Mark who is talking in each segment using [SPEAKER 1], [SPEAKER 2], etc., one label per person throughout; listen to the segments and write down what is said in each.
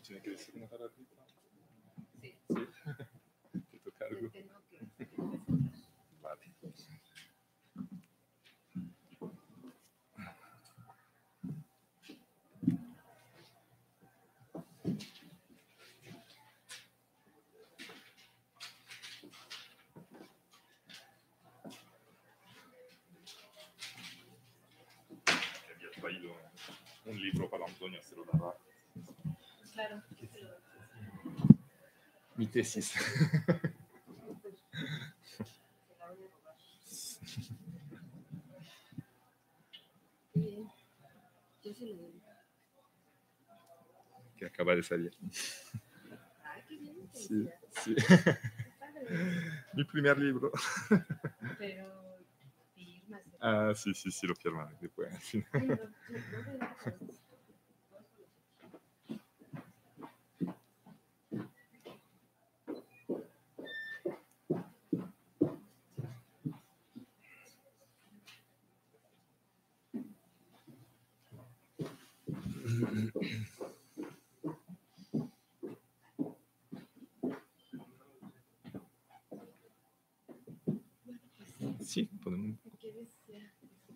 [SPEAKER 1] tiene que decir una palabra.
[SPEAKER 2] Sí.
[SPEAKER 1] Sí. Te toca algo. Vale. Había traído un libro para Antonio, se lo dará.
[SPEAKER 2] Claro.
[SPEAKER 1] Mi tesis.
[SPEAKER 2] Bien. Yo sí lo doy.
[SPEAKER 1] Que acaba de salir.
[SPEAKER 2] Ay, qué bien.
[SPEAKER 1] Sí, sí.
[SPEAKER 2] Padre.
[SPEAKER 1] Mi primer libro.
[SPEAKER 2] Pero firmas.
[SPEAKER 1] Ah, sí, sí, sí, lo firmaré después. Sí.
[SPEAKER 2] Sí, no veo nada.
[SPEAKER 1] Sí, podemos.
[SPEAKER 2] ¿Quieres ya?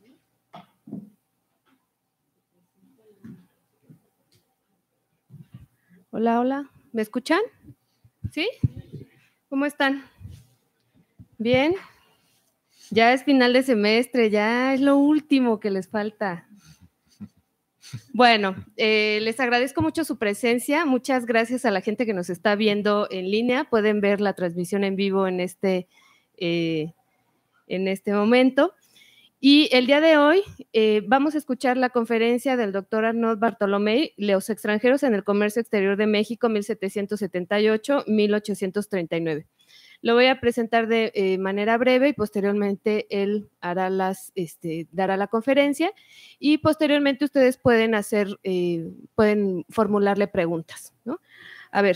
[SPEAKER 2] Hola, hola. ¿Me escuchan? ¿Sí? ¿Cómo están? ¿Bien? Ya es final de semestre, ya es lo último que les falta. Bueno, les agradezco mucho su presencia. Muchas gracias a la gente que nos está viendo en línea. Pueden ver la transmisión en vivo en este momento. Y el día de hoy vamos a escuchar la conferencia del doctor Arnaud Bartolomé, Los extranjeros en el comercio exterior de México, 1778-1839. Lo voy a presentar de manera breve y posteriormente él hará dará la conferencia y posteriormente ustedes pueden pueden formularle preguntas, ¿no? A ver.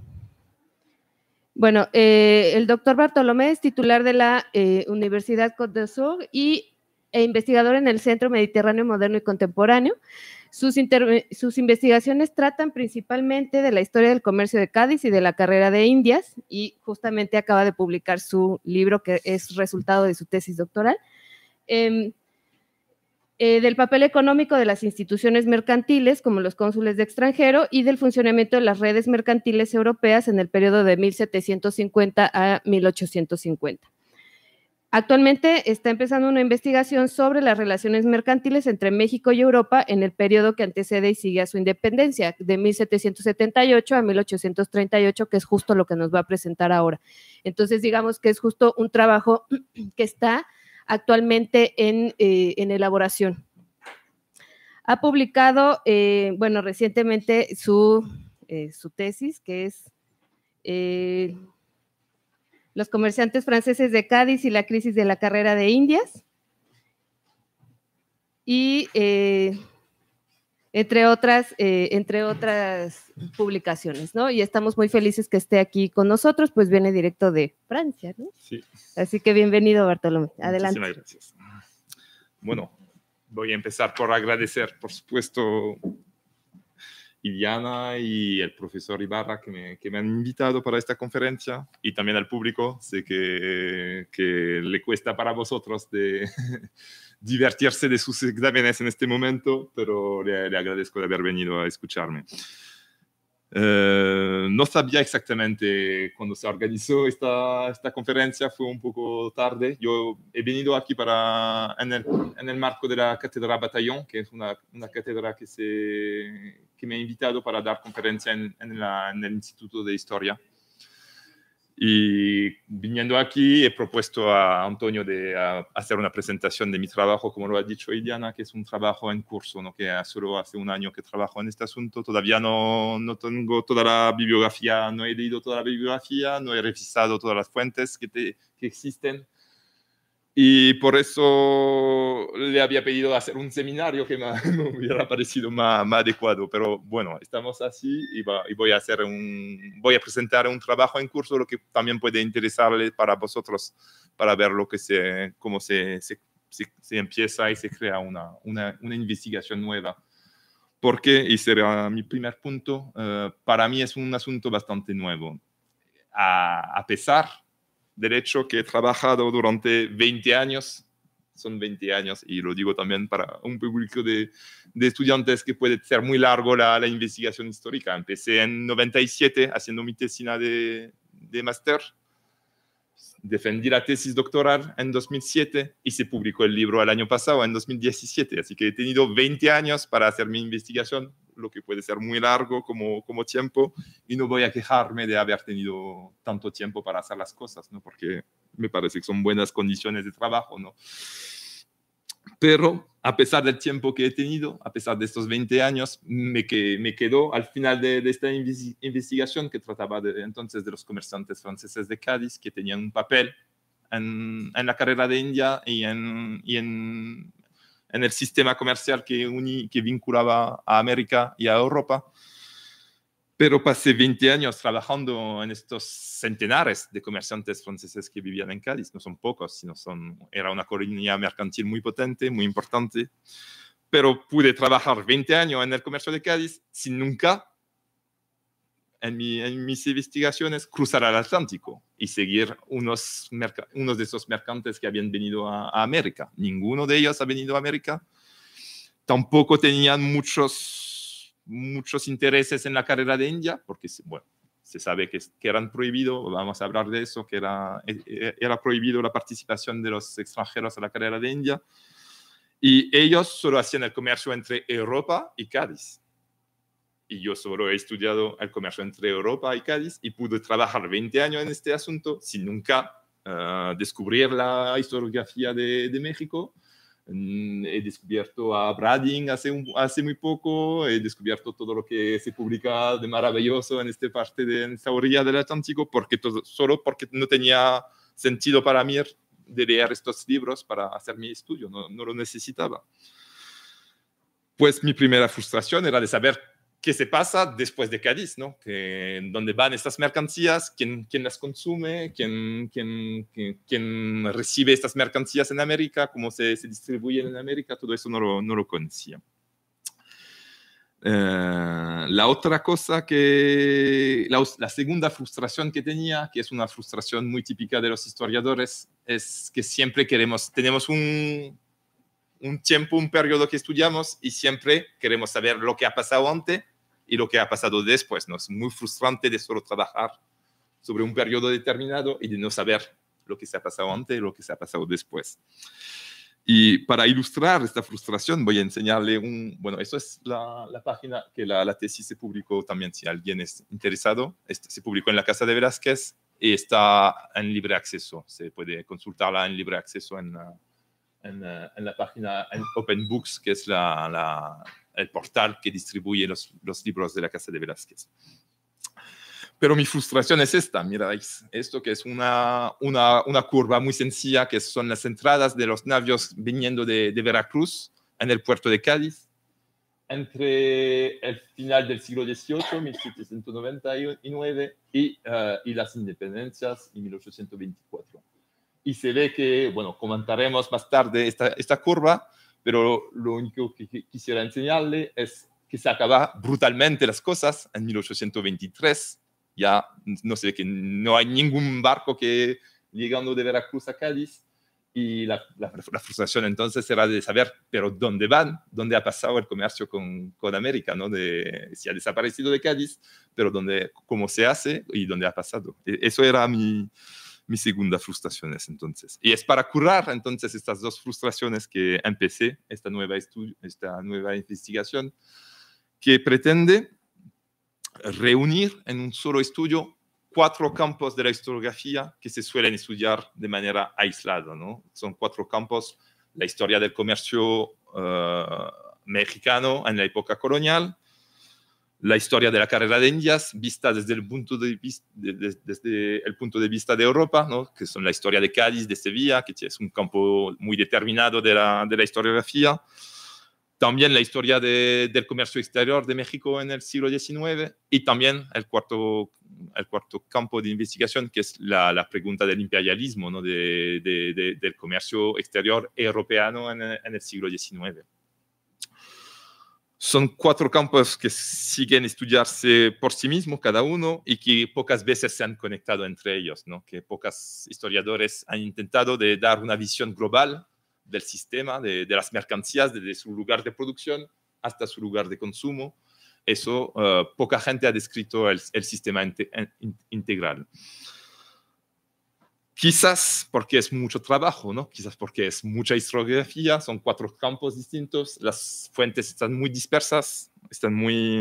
[SPEAKER 2] Bueno, el doctor Bartolomé es titular de la Universidad Côte d'Azur e investigador en el Centro Mediterráneo Moderno y Contemporáneo. Sus investigaciones tratan principalmente de la historia del comercio de Cádiz y de la carrera de Indias, y justamente acaba de publicar su libro que es resultado de su tesis doctoral. Del papel económico de las instituciones mercantiles, como los cónsules de extranjero, y del funcionamiento de las redes mercantiles europeas en el periodo de 1750 a 1850. Actualmente está empezando una investigación sobre las relaciones mercantiles entre México y Europa en el periodo que antecede y sigue a su independencia, de 1778 a 1838, que es justo lo que nos va a presentar ahora. Entonces, digamos que es justo un trabajo que está actualmente en elaboración. Ha publicado, recientemente su tesis, que es Los comerciantes franceses de Cádiz y la crisis de la carrera de Indias, y entre otras publicaciones, ¿no? Y estamos muy felices que esté aquí con nosotros, pues viene directo de Francia, ¿no?
[SPEAKER 1] Sí.
[SPEAKER 2] Así que bienvenido, Bartolomé. Adelante.
[SPEAKER 1] Muchísimas gracias. Bueno, voy a empezar por agradecer, por supuesto, Iliana y el profesor Ibarra que me han invitado para esta conferencia, y también al público. Sé que le cuesta para vosotros de divertirse de sus exámenes en este momento, pero le agradezco de haber venido a escucharme. No sabía exactamente cuándo se organizó esta conferencia, fue un poco tarde. Yo he venido aquí en el marco de la Cátedra Batallón, que es una cátedra que me ha invitado para dar conferencia en el Instituto de Historia. Y viniendo aquí he propuesto a Antonio de hacer una presentación de mi trabajo, como lo ha dicho Iliana, que es un trabajo en curso, ¿no? Que solo hace un año que trabajo en este asunto. Todavía no tengo toda la bibliografía, no he leído toda la bibliografía, no he revisado todas las fuentes que existen. Y por eso le había pedido hacer un seminario que me hubiera parecido más adecuado. Pero bueno, estamos así y voy a presentar un trabajo en curso, lo que también puede interesarle para vosotros, para ver cómo se empieza y se crea una investigación nueva Porque, y será mi primer punto, para mí es un asunto bastante nuevo. A pesar del hecho que he trabajado durante 20 años, son 20 años, y lo digo también para un público de estudiantes que puede ser muy largo la investigación histórica. Empecé en 97 haciendo mi tesina de máster, defendí la tesis doctoral en 2007 y se publicó el libro el año pasado, en 2017. Así que he tenido 20 años para hacer mi investigación, lo que puede ser muy largo como tiempo, y no voy a quejarme de haber tenido tanto tiempo para hacer las cosas, ¿no? Porque me parece que son buenas condiciones de trabajo, ¿no? Pero a pesar del tiempo que he tenido, a pesar de estos 20 años, me quedó al final de esta investigación que trataba entonces de los comerciantes franceses de Cádiz que tenían un papel en la carrera de India y en el sistema comercial que vinculaba a América y a Europa. Pero pasé 20 años trabajando en estos centenares de comerciantes franceses que vivían en Cádiz. No son pocos, sino era una colonia mercantil muy potente, muy importante. Pero pude trabajar 20 años en el comercio de Cádiz sin nunca, en mis investigaciones, cruzar el Atlántico y seguir unos de esos mercantes que habían venido a América. Ninguno de ellos ha venido a América. Tampoco tenían muchos intereses en la carrera de India, porque bueno, se sabe que eran prohibidos, vamos a hablar de eso, que era prohibido la participación de los extranjeros a la carrera de India, y ellos solo hacían el comercio entre Europa y Cádiz. Y yo solo he estudiado el comercio entre Europa y Cádiz y pude trabajar 20 años en este asunto sin nunca descubrir la historiografía de México. He descubierto a Brading hace muy poco, he descubierto todo lo que se publica de maravilloso en esta orilla del Atlántico, solo porque no tenía sentido para mí de leer estos libros para hacer mi estudio, no lo necesitaba. Pues mi primera frustración era de saber qué se pasa después de Cádiz, ¿no? ¿Dónde van estas mercancías? ¿Quién las consume? ¿Quién recibe estas mercancías en América? ¿Cómo se distribuyen en América? Todo eso no lo conocía. La otra cosa la segunda frustración que tenía, que es una frustración muy típica de los historiadores, es que siempre tenemos un tiempo, un periodo que estudiamos y siempre queremos saber lo que ha pasado antes y lo que ha pasado después, ¿no? Es muy frustrante de solo trabajar sobre un periodo determinado y de no saber lo que se ha pasado antes y lo que se ha pasado después. Y para ilustrar esta frustración voy a enseñarle bueno, eso es la página que la tesis se publicó también, si alguien es interesado. Se publicó en la Casa de Velázquez y está en libre acceso. Se puede consultarla en libre acceso en la página Open Books, que es el portal que distribuye los libros de la Casa de Velázquez. Pero mi frustración es esta, miráis, esto que es una curva muy sencilla, que son las entradas de los navios viniendo de Veracruz en el puerto de Cádiz, entre el final del siglo XVIII, 1799, y las independencias en 1824. Y se ve que, bueno, comentaremos más tarde esta curva, pero lo único que quisiera enseñarle es que se acaban brutalmente las cosas en 1823. Ya no sé, que no hay ningún barco que llegando de Veracruz a Cádiz, y la frustración entonces era de saber, pero ¿dónde van? ¿Dónde ha pasado el comercio con América? ¿No? Si ha desaparecido de Cádiz, pero cómo se hace y dónde ha pasado. Eso era mi segunda frustración entonces. Y es para curar entonces estas dos frustraciones que empecé esta nueva investigación, que pretende reunir en un solo estudio 4 campos de la historiografía que se suelen estudiar de manera aislada, ¿no? Son 4 campos: la historia del comercio mexicano en la época colonial, la historia de la carrera de Indias vista desde el punto de vista de Europa, ¿no? Que son la historia de Cádiz, de Sevilla, que es un campo muy determinado de la historiografía. También la historia del comercio exterior de México en el siglo XIX, y también el cuarto campo de investigación, que es la pregunta del imperialismo, ¿no? del comercio exterior europeo en el siglo XIX. Son 4 campos que siguen estudiarse por sí mismos cada uno y que pocas veces se han conectado entre ellos, ¿no? Que pocos historiadores han intentado de dar una visión global del sistema, de las mercancías, desde su lugar de producción hasta su lugar de consumo. Eso, poca gente ha descrito el sistema integral. Quizás porque es mucho trabajo, ¿no? Quizás porque es mucha historiografía, son 4 campos distintos, las fuentes están muy dispersas, están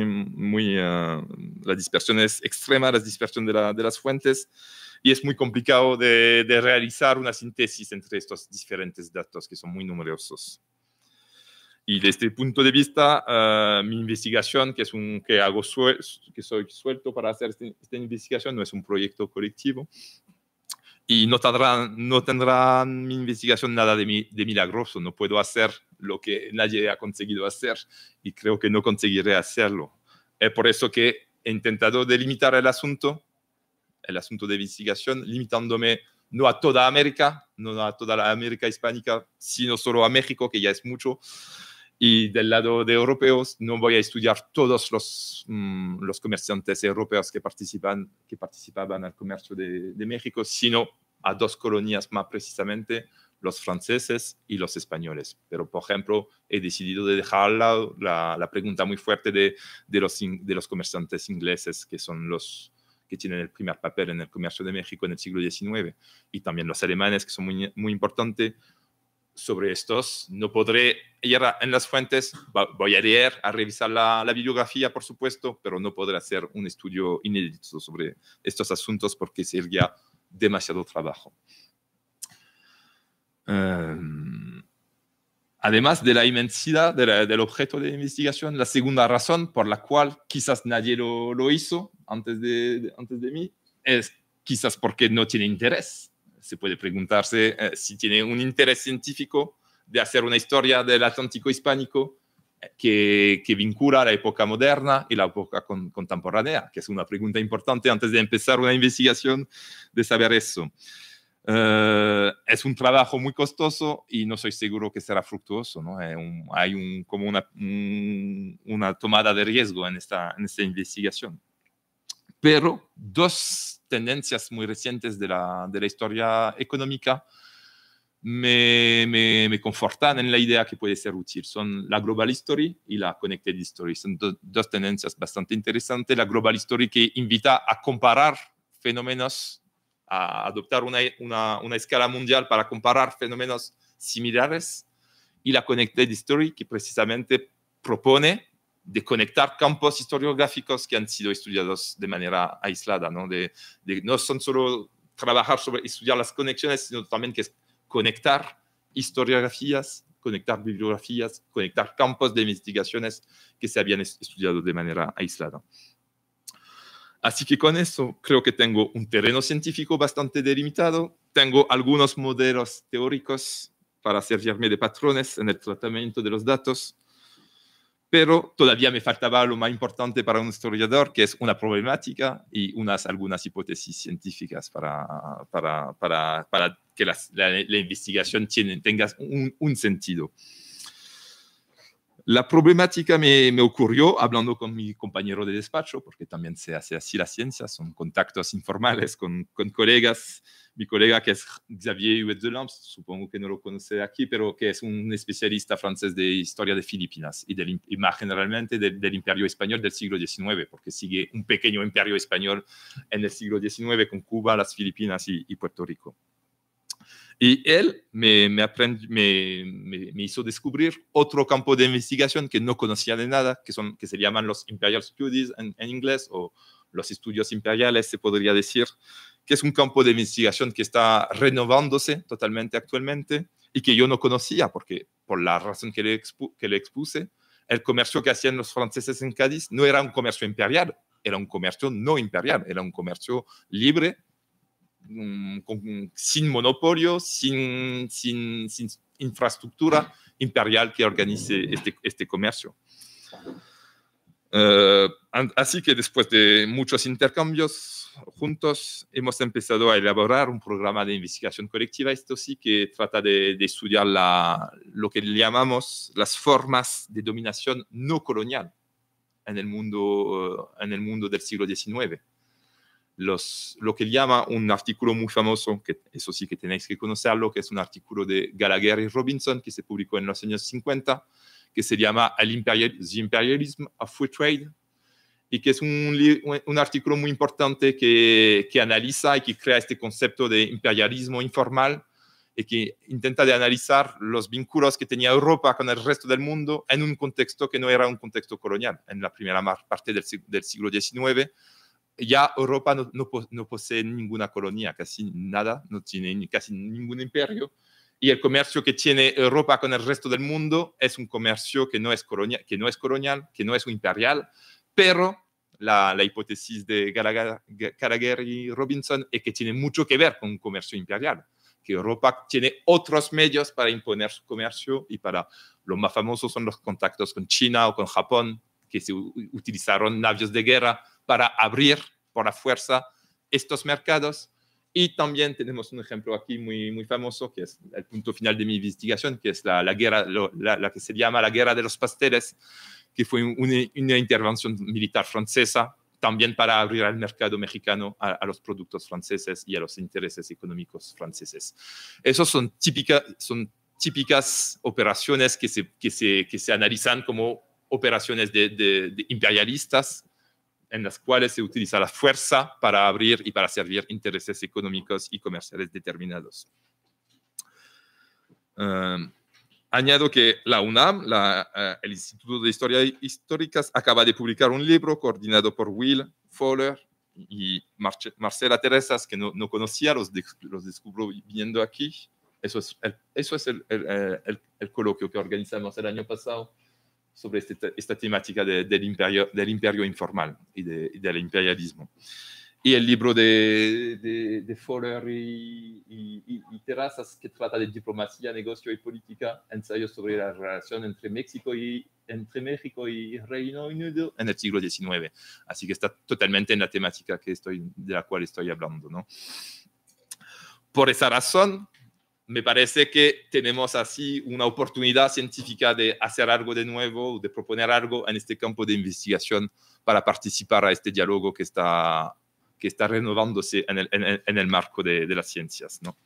[SPEAKER 1] la dispersión es extrema, la dispersión de las fuentes, y es muy complicado de realizar una síntesis entre estos diferentes datos que son muy numerosos. Y desde este punto de vista, mi investigación, que soy suelto para hacer esta investigación, no es un proyecto colectivo. Y no tendrá mi investigación nada de milagroso. No puedo hacer lo que nadie ha conseguido hacer y creo que no conseguiré hacerlo. Es por eso que he intentado delimitar el asunto de investigación, limitándome no a toda América, no a toda la América hispánica, sino solo a México, que ya es mucho. Y del lado de europeos, no voy a estudiar todos los comerciantes europeos que participaban al comercio de México, sino a 2 colonias más precisamente, los franceses y los españoles. Pero, por ejemplo, he decidido de dejar al lado la pregunta muy fuerte de los comerciantes ingleses, que son los que tienen el primer papel en el comercio de México en el siglo XIX, y también los alemanes, que son muy, muy importantes. Sobre estos no podré ir en las fuentes, voy a leer, a revisar la bibliografía, por supuesto, pero no podré hacer un estudio inédito sobre estos asuntos porque sería demasiado trabajo. Además de la inmensidad del objeto de investigación, la segunda razón por la cual quizás nadie lo hizo antes de mí es quizás porque no tiene interés. Se puede preguntarse si tiene un interés científico de hacer una historia del Atlántico hispánico que vincula la época moderna y la época contemporánea, que es una pregunta importante antes de empezar una investigación, de saber eso. Es un trabajo muy costoso y no soy seguro que será fructuoso, ¿no? Hay como una tomada de riesgo en esta investigación. Pero 2 tendencias muy recientes de la historia económica me confortan en la idea que puede ser útil. Son la Global History y la Connected History. Son 2 tendencias bastante interesantes. La Global History que invita a comparar fenómenos, a adoptar una escala mundial para comparar fenómenos similares, y la Connected History que precisamente propone de conectar campos historiográficos que han sido estudiados de manera aislada, ¿no? No son solo trabajar sobre estudiar las conexiones, sino también que es conectar historiografías, conectar bibliografías, conectar campos de investigaciones que se habían estudiado de manera aislada. Así que con eso creo que tengo un terreno científico bastante delimitado, tengo algunos modelos teóricos para servirme de patrones en el tratamiento de los datos, pero todavía me faltaba lo más importante para un historiador, que es una problemática y algunas hipótesis científicas para que la investigación tenga un sentido. La problemática me ocurrió hablando con mi compañero de despacho, porque también se hace así la ciencia, son contactos informales con colegas. Mi colega, que es Xavier Huet-Delams, supongo que no lo conoce aquí, pero que es un especialista francés de historia de Filipinas y más generalmente del imperio español del siglo XIX, porque sigue un pequeño imperio español en el siglo XIX con Cuba, las Filipinas y Puerto Rico. Y él me hizo descubrir otro campo de investigación que no conocía de nada, que se llaman los Imperial Studies en inglés, o los estudios imperiales, se podría decir, que es un campo de investigación que está renovándose totalmente actualmente y que yo no conocía, porque por la razón que le expuse, el comercio que hacían los franceses en Cádiz no era un comercio imperial, era un comercio no imperial, era un comercio libre, sin monopolio, sin infraestructura imperial que organice este comercio. Así que después de muchos intercambios juntos, hemos empezado a elaborar un programa de investigación colectiva, esto sí, que trata de estudiar lo que llamamos las formas de dominación no colonial en el mundo del siglo XIX. Lo que llama un artículo muy famoso, que eso sí que tenéis que conocerlo, que es un artículo de Gallagher y Robinson, que se publicó en los años 50, que se llama The Imperialism of Free Trade, y que es un artículo muy importante que analiza y que crea este concepto de imperialismo informal y que intenta de analizar los vínculos que tenía Europa con el resto del mundo en un contexto que no era un contexto colonial. En la primera parte del siglo XIX, ya Europa no posee ninguna colonia, casi nada, no tiene casi ningún imperio, y el comercio que tiene Europa con el resto del mundo es un comercio que no es colonial, que no es imperial, pero la hipótesis de Gallagher y Robinson es que tiene mucho que ver con un comercio imperial, que Europa tiene otros medios para imponer su comercio, y los más famosos son los contactos con China o con Japón, que se utilizaron navios de guerra para abrir por la fuerza estos mercados. Y también tenemos un ejemplo aquí muy, muy famoso, que es el punto final de mi investigación, que es la guerra, la que se llama la Guerra de los Pasteles, que fue una intervención militar francesa, también para abrir el mercado mexicano a los productos franceses y a los intereses económicos franceses. Esos son típicas operaciones que se analizan como operaciones de imperialistas, en las cuales se utiliza la fuerza para abrir y para servir intereses económicos y comerciales determinados. Añado que la UNAM, el Instituto de Historia Históricas, acaba de publicar un libro coordinado por Will Fowler y Marcela Teresas, que no conocía, los descubro viendo aquí. Eso es el coloquio que organizamos el año pasado sobre esta temática del imperio informal y del imperialismo. Y el libro de Fowler y Terrazas, que trata de diplomacia, negocio y política, ensayos sobre la relación entre México y Reino Unido en el siglo XIX. Así que está totalmente en la temática de la cual estoy hablando, ¿no? Por esa razón, me parece que tenemos así una oportunidad científica de hacer algo de nuevo, de proponer algo en este campo de investigación para participar a este diálogo que está renovándose en el marco de las ciencias, ¿no?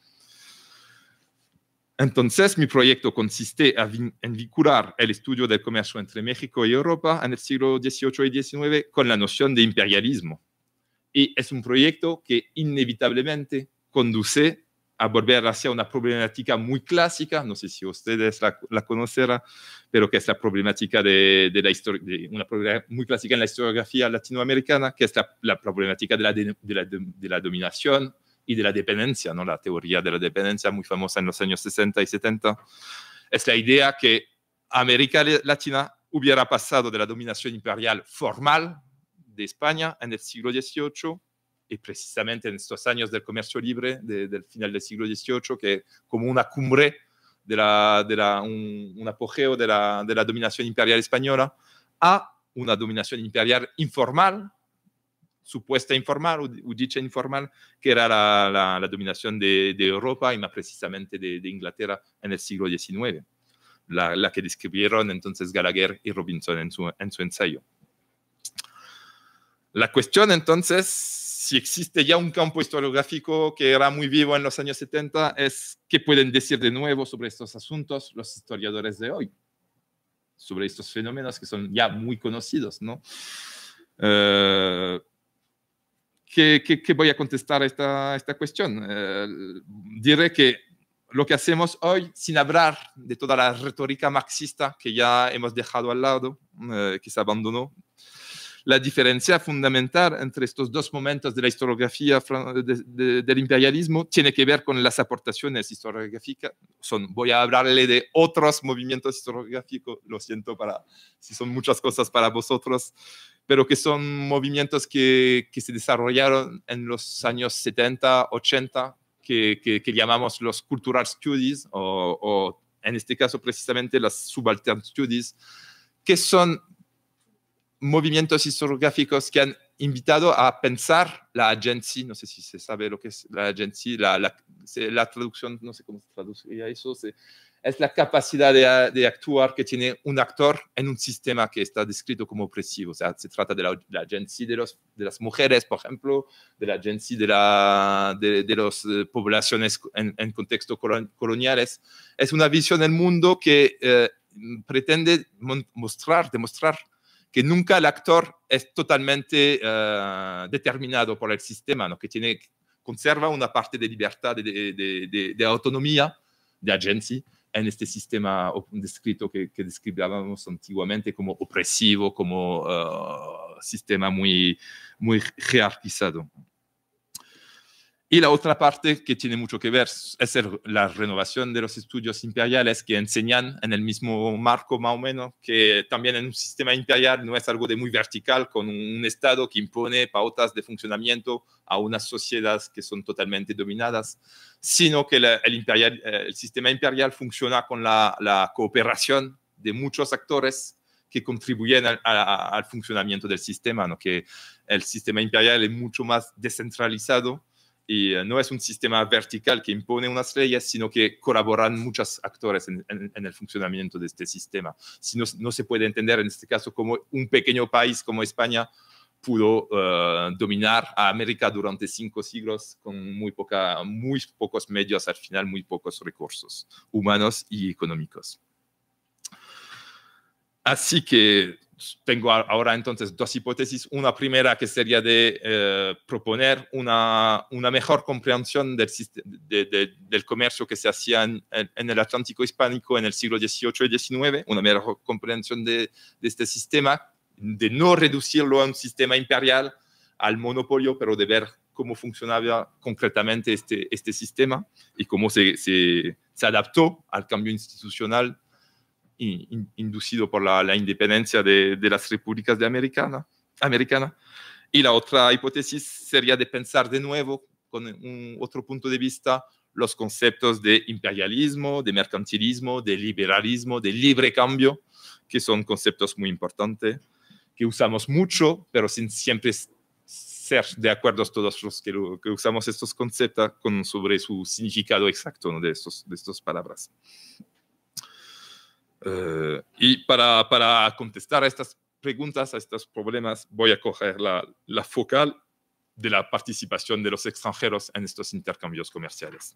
[SPEAKER 1] Entonces, mi proyecto consiste en vincular el estudio del comercio entre México y Europa en el siglo XVIII y XIX con la noción de imperialismo. Y es un proyecto que inevitablemente conduce a volver hacia una problemática muy clásica, no sé si ustedes la conocerán, pero que es la problemática de una problemática muy clásica en la historiografía latinoamericana, que es la problemática de la dominación y de la dependencia, ¿no? La teoría de la dependencia, muy famosa en los años 60 y 70. Es la idea que América Latina hubiera pasado de la dominación imperial formal de España en el siglo XVIII, y precisamente en estos años del comercio libre del final del siglo XVIII, que como una cumbre un apogeo de la dominación imperial española, a una dominación imperial informal, supuesta informal o dicha informal, que era la dominación de Europa y más precisamente de Inglaterra en el siglo XIX, la que describieron entonces Gallagher y Robinson en su ensayo. La cuestión entonces, si existe ya un campo historiográfico que era muy vivo en los años 70, es qué pueden decir de nuevo sobre estos asuntos los historiadores de hoy, sobre estos fenómenos que son ya muy conocidos, ¿no? ¿Qué voy a contestar a esta cuestión? Diré que lo que hacemos hoy, sin hablar de toda la retórica marxista que ya hemos dejado al lado, que se abandonó, la diferencia fundamental entre estos dos momentos de la historiografía del imperialismo tiene que ver con las aportaciones historiográficas. Voy a hablarle de otros movimientos historiográficos, lo siento si son muchas cosas para vosotros, pero que son movimientos que se desarrollaron en los años 70, 80, que llamamos los cultural studies, o en este caso precisamente las subaltern studies, que son movimientos historiográficos que han invitado a pensar la agency, no sé si se sabe lo que es la agency, la traducción, no sé cómo se traduciría eso, es la capacidad de actuar que tiene un actor en un sistema que está descrito como opresivo. O sea, se trata de la agency de las mujeres, por ejemplo, de la agency de las poblaciones en contextos coloniales. Es una visión del mundo que pretende demostrar que nunca el actor es totalmente determinado por el sistema, ¿no? Que conserva una parte de libertad, de autonomía, de agency, en este sistema descrito que describíamos antiguamente como opresivo, como sistema muy jerarquizado. Y la otra parte que tiene mucho que ver es la renovación de los estudios imperiales que enseñan en el mismo marco más o menos que también en un sistema imperial no es algo de muy vertical con un Estado que impone pautas de funcionamiento a unas sociedades que son totalmente dominadas, sino que el sistema imperial funciona con la cooperación de muchos actores que contribuyen al funcionamiento del sistema, ¿no? Que el sistema imperial es mucho más descentralizado y no es un sistema vertical que impone unas leyes, sino que colaboran muchos actores en el funcionamiento de este sistema. Si no se puede entender en este caso como un pequeño país como España pudo dominar a América durante 5 siglos con muy pocos medios, al final muy pocos recursos humanos y económicos. Así que tengo ahora entonces 2 hipótesis. Una primera que sería de proponer una mejor comprensión del comercio que se hacía en el Atlántico hispánico en el siglo XVIII y XIX, una mejor comprensión de este sistema, de no reducirlo a un sistema imperial, al monopolio, pero de ver cómo funcionaba concretamente este sistema y cómo se adaptó al cambio institucional inducido por la independencia de las repúblicas americanas. Y la otra hipótesis sería de pensar de nuevo, con otro punto de vista, los conceptos de imperialismo, de mercantilismo, de liberalismo, de libre cambio, que son conceptos muy importantes, que usamos mucho, pero sin siempre ser de acuerdo todos los que usamos estos conceptos sobre su significado exacto, ¿no? de estas palabras. Y para contestar a estas preguntas, a estos problemas, voy a coger la focal de la participación de los extranjeros en estos intercambios comerciales.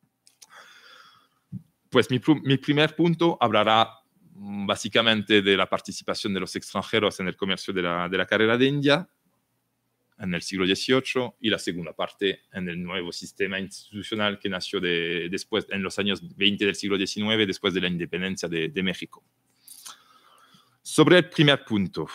[SPEAKER 1] Pues mi primer punto hablará básicamente de la participación de los extranjeros en el comercio de la carrera de India en el siglo XVIII y la segunda parte en el nuevo sistema institucional que nació después, en los años 20 del siglo XIX, después de la independencia de México. Sobre el primer punto,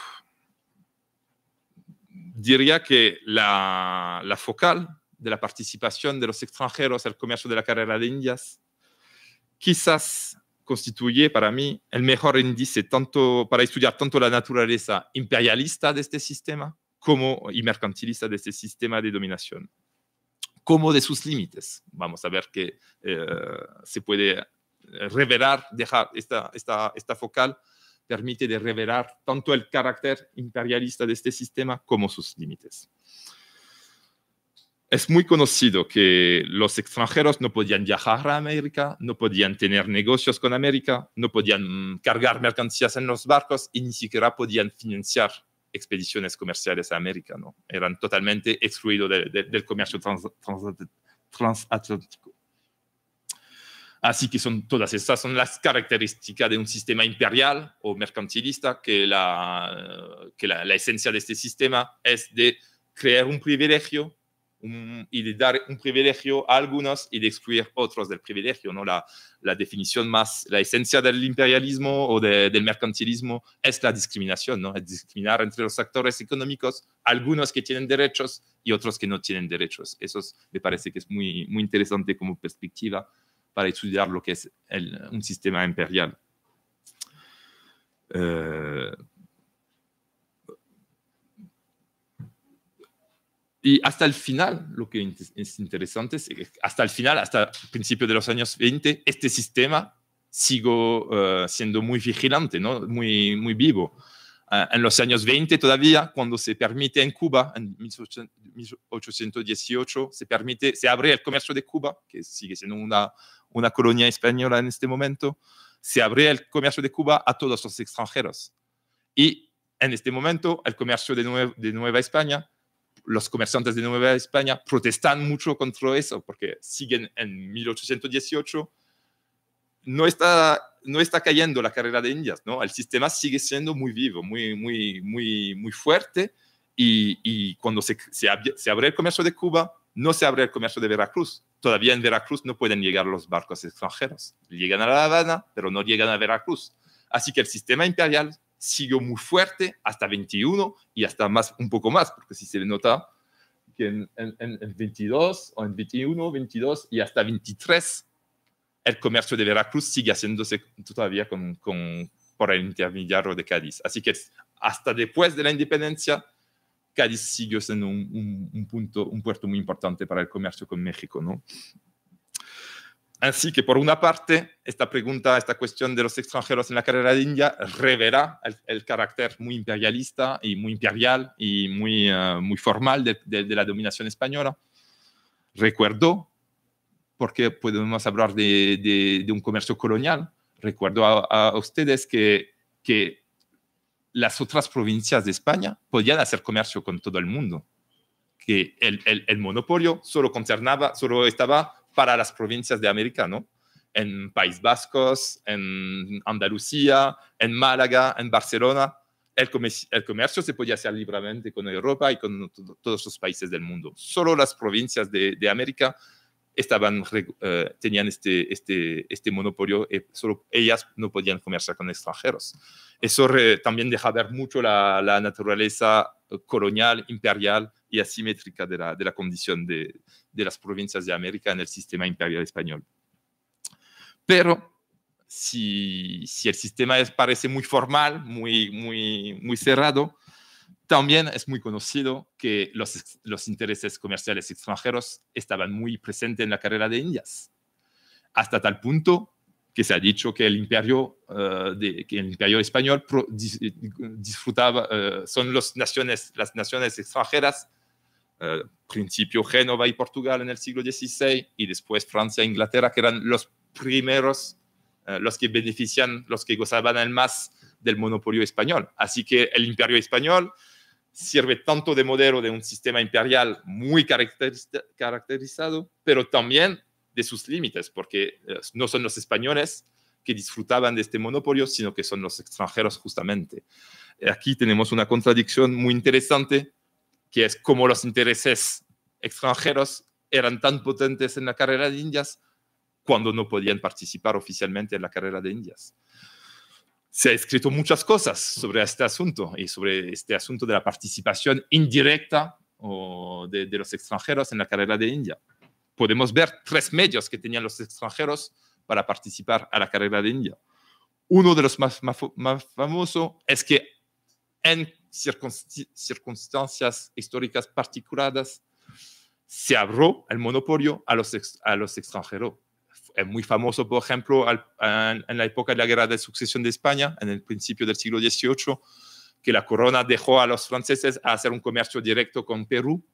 [SPEAKER 1] diría que la focal de la participación de los extranjeros al comercio de la carrera de Indias quizás constituye para mí el mejor índice para estudiar tanto la naturaleza imperialista de este sistema y mercantilista de este sistema de dominación, como de sus límites. Vamos a ver que se puede revelar, dejar esta focal, permite de revelar tanto el carácter imperialista de este sistema como sus límites. Es muy conocido que los extranjeros no podían viajar a América, no podían tener negocios con América, no podían cargar mercancías en los barcos y ni siquiera podían financiar expediciones comerciales a América, ¿no? Eran totalmente excluidos del comercio transatlántico. Así que todas estas son las características de un sistema imperial o mercantilista, que la esencia de este sistema es de crear un privilegio y de dar un privilegio a algunos y de excluir otros del privilegio, ¿no? La definición más, la esencia del imperialismo o del mercantilismo es la discriminación, ¿no? Es discriminar entre los actores económicos, algunos que tienen derechos y otros que no tienen derechos. Eso me parece que es muy, muy interesante como perspectiva para estudiar lo que es un sistema imperial. Y hasta el final, lo que es interesante es que hasta el final, hasta el principio de los años 20, este sistema siguió siendo muy vigilante, ¿no? Muy, muy vivo. En los años 20 todavía, cuando se permite en Cuba, en 1818, se abre el comercio de Cuba, que sigue siendo una colonia española en este momento, se abre el comercio de Cuba a todos los extranjeros. Y en este momento, el comercio de Nueva España, los comerciantes de Nueva España protestan mucho contra eso, porque siguen en 1818, no está cayendo la carrera de Indias, ¿no? El sistema sigue siendo muy vivo, muy fuerte, y cuando se abre el comercio de Cuba, no se abre el comercio de Veracruz. Todavía en Veracruz no pueden llegar los barcos extranjeros. Llegan a La Habana, pero no llegan a Veracruz. Así que el sistema imperial siguió muy fuerte hasta 21 y hasta un poco más, porque si se nota que en 22 o en 21, 22 y hasta 23, el comercio de Veracruz sigue haciéndose todavía por el intermediario de Cádiz. Así que hasta después de la independencia, Cádiz siguió siendo un puerto muy importante para el comercio con México, ¿no? Así que, por una parte, esta cuestión de los extranjeros en la carrera de India revela el carácter muy imperialista y muy imperial y muy formal de la dominación española. Recuerdo, porque podemos hablar de un comercio colonial, recuerdo a ustedes que las otras provincias de España podían hacer comercio con todo el mundo, que el monopolio solo estaba para las provincias de América, ¿no? En País Vascos, en Andalucía, en Málaga, en Barcelona. El comercio se podía hacer libremente con Europa y con todos los países del mundo. Solo las provincias de América tenían este monopolio, y solo ellas no podían comerciar con extranjeros. Eso también deja ver mucho la naturaleza colonial, imperial y asimétrica de la condición de las provincias de América en el sistema imperial español. Pero si el sistema parece muy formal, muy cerrado, también es muy conocido que los intereses comerciales extranjeros estaban muy presentes en la carrera de Indias, hasta tal punto que se ha dicho que el imperio español disfrutaba, son las naciones extranjeras, principio Génova y Portugal en el siglo XVI, y después Francia e Inglaterra, que eran los primeros, los que gozaban el más del monopolio español. Así que el imperio español sirve tanto de modelo de un sistema imperial muy caracterizado, pero también de sus límites, porque no son los españoles que disfrutaban de este monopolio, sino que son los extranjeros justamente. Aquí tenemos una contradicción muy interesante, que es cómo los intereses extranjeros eran tan potentes en la carrera de Indias cuando no podían participar oficialmente en la carrera de Indias. Se ha escrito muchas cosas sobre este asunto y sobre este asunto de la participación indirecta de los extranjeros en la carrera de India. Podemos ver 3 medios que tenían los extranjeros para participar a la carrera de India. Uno de los más famosos es que en circunstancias históricas particulares se abrió el monopolio a los extranjeros. Es muy famoso, por ejemplo, en la época de la Guerra de Sucesión de España, en el principio del siglo XVIII, que la corona dejó a los franceses a hacer un comercio directo con Perú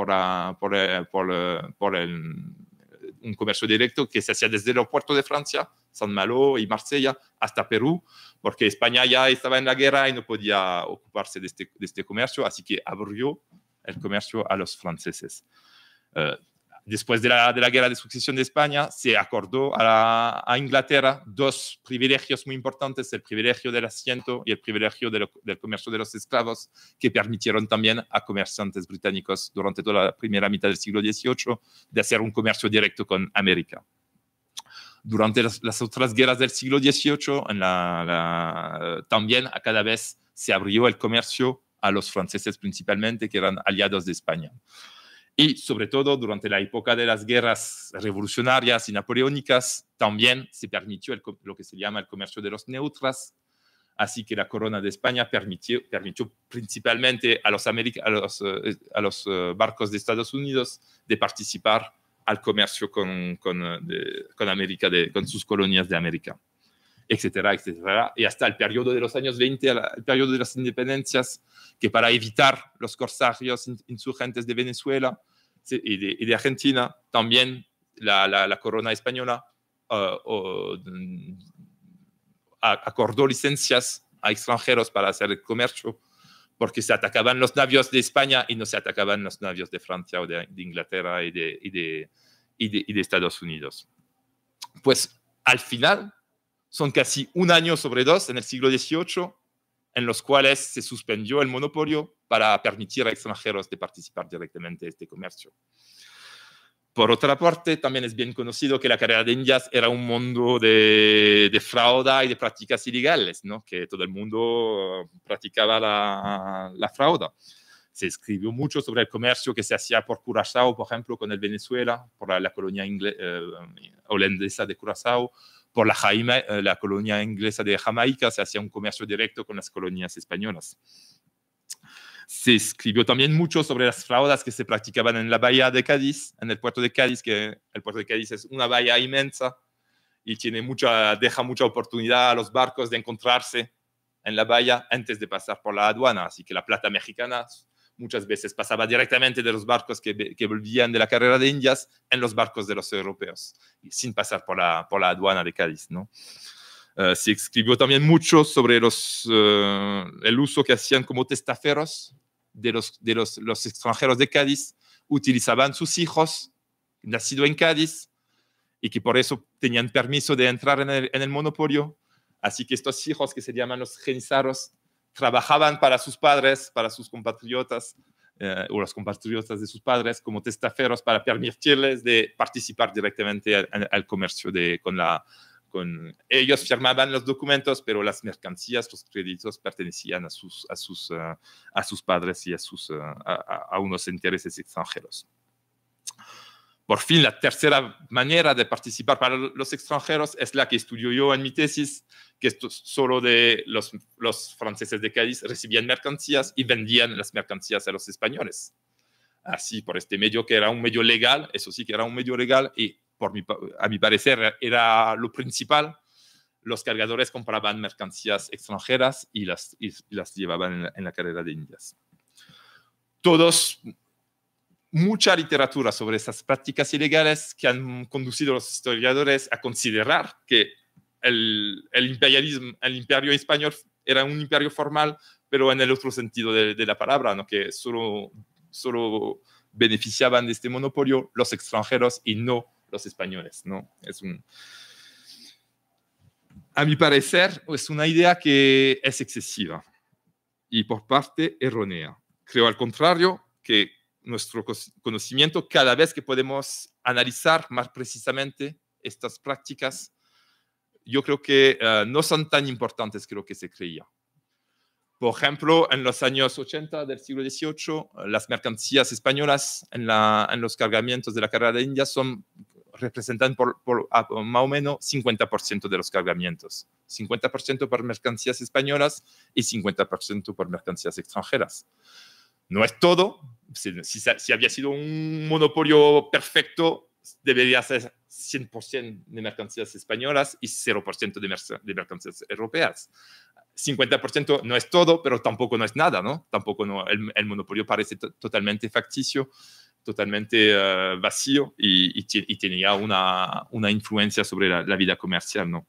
[SPEAKER 1] un comercio directo que se hacía desde el aeropuerto de Francia, San Malo y Marsella, hasta Perú, porque España ya estaba en la guerra y no podía ocuparse de este comercio, así que abrió el comercio a los franceses. Después de la Guerra de Sucesión de España, se acordó a Inglaterra 2 privilegios muy importantes, el privilegio del asiento y el privilegio del comercio de los esclavos, que permitieron también a comerciantes británicos durante toda la primera mitad del siglo XVIII de hacer un comercio directo con América. Durante las otras guerras del siglo XVIII, también cada vez se abrió el comercio a los franceses principalmente, que eran aliados de España. Y sobre todo durante la época de las guerras revolucionarias y napoleónicas, también se permitió lo que se llama el comercio de los neutras. Así que la corona de España permitió principalmente a los barcos de Estados Unidos de participar al comercio con América, con sus colonias de América. etcétera, etcétera, y hasta el periodo de los años 20, el periodo de las independencias, que para evitar los corsarios insurgentes de Venezuela y de Argentina, también la corona española acordó licencias a extranjeros para hacer el comercio, porque se atacaban los navios de España y no se atacaban los navios de Francia o de Inglaterra y de Estados Unidos. Pues al final son casi un año sobre dos en el siglo XVIII en los cuales se suspendió el monopolio para permitir a extranjeros de participar directamente en este comercio. Por otra parte, también es bien conocido que la carrera de Indias era un mundo de fraude y de prácticas ilegales, ¿no? Que todo el mundo practicaba la fraude. Se escribió mucho sobre el comercio que se hacía por Curazao, por ejemplo, con el Venezuela, por la colonia holandesa de Curazao, por la colonia inglesa de Jamaica, se hacía un comercio directo con las colonias españolas. Se escribió también mucho sobre las fraudes que se practicaban en la bahía de Cádiz, en el puerto de Cádiz, que el puerto de Cádiz es una bahía inmensa y deja mucha oportunidad a los barcos de encontrarse en la bahía antes de pasar por la aduana. Así que la plata mexicana muchas veces pasaba directamente de los barcos que volvían de la carrera de Indias en los barcos de los europeos, sin pasar por la aduana de Cádiz, ¿no? Se escribió también mucho sobre el uso que hacían como testaferros de los extranjeros de Cádiz. Utilizaban sus hijos nacidos en Cádiz y que por eso tenían permiso de entrar en el monopolio. Así que estos hijos, que se llaman los genizaros, trabajaban para sus padres, para sus compatriotas o los compatriotas de sus padres como testaferros para permitirles de participar directamente al comercio ellos firmaban los documentos, pero las mercancías, los créditos pertenecían a sus padres y a unos intereses extranjeros. Por fin, la tercera manera de participar para los extranjeros es la que estudio yo en mi tesis, que es solo de los franceses de Cádiz recibían mercancías y vendían las mercancías a los españoles. Así, por este medio que era un medio legal, eso sí que era un medio legal, y a mi parecer era lo principal. Los cargadores compraban mercancías extranjeras y las llevaban en la carrera de Indias. Mucha literatura sobre esas prácticas ilegales que han conducido a los historiadores a considerar que el imperio español era un imperio formal, pero en el otro sentido de la palabra, ¿no? Que solo beneficiaban de este monopolio los extranjeros y no los españoles, ¿no? A mi parecer, es una idea que es excesiva y por parte errónea. Creo al contrario que nuestro conocimiento, cada vez que podemos analizar más precisamente estas prácticas, yo creo que no son tan importantes que lo que se creía. Por ejemplo, en los años 80 del siglo XVIII, las mercancías españolas en los cargamientos de la carrera de Indias representan más o menos 50% de los cargamientos. 50% por mercancías españolas y 50% por mercancías extranjeras. No es todo. Si había sido un monopolio perfecto, debería ser 100% de mercancías españolas y 0% de mercancías europeas. 50% no es todo, pero tampoco no es nada, ¿no? Tampoco el monopolio parece totalmente facticio, totalmente vacío y tenía una influencia sobre la vida comercial, ¿no?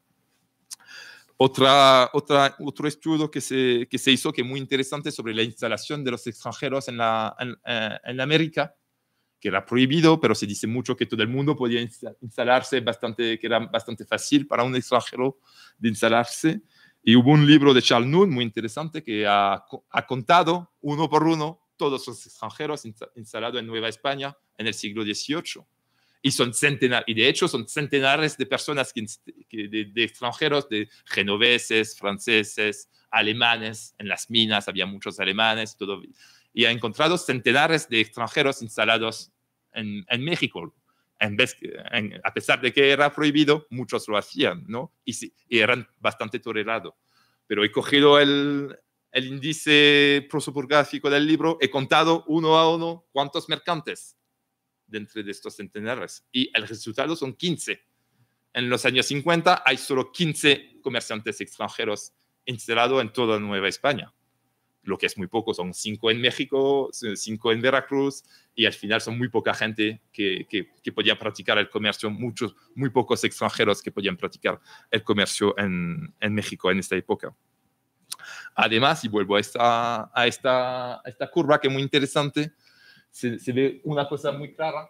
[SPEAKER 1] Otro estudio que se hizo, que es muy interesante, sobre la instalación de los extranjeros en América, que era prohibido, pero se dice mucho que todo el mundo podía instalarse, que era bastante fácil para un extranjero de instalarse. Y hubo un libro de Charles Nunn muy interesante que ha contado uno por uno todos los extranjeros instalados en Nueva España en el siglo XVIII. Y de hecho son centenares de personas, de extranjeros, de genoveses, franceses, alemanes. En las minas había muchos alemanes. Y ha encontrado centenares de extranjeros instalados en México. A pesar de que era prohibido, muchos lo hacían, ¿no? Y eran bastante tolerados. Pero he cogido el índice prosopográfico del libro, he contado uno a uno cuántos mercantes dentro de estos centenares. Y el resultado son 15. En los años 50 hay solo 15 comerciantes extranjeros instalados en toda Nueva España. Lo que es muy poco, son 5 en México, 5 en Veracruz, y al final son muy poca gente que podía practicar el comercio, muy pocos extranjeros que podían practicar el comercio en México en esta época. Además, y vuelvo a esta curva que es muy interesante, se ve una cosa muy clara.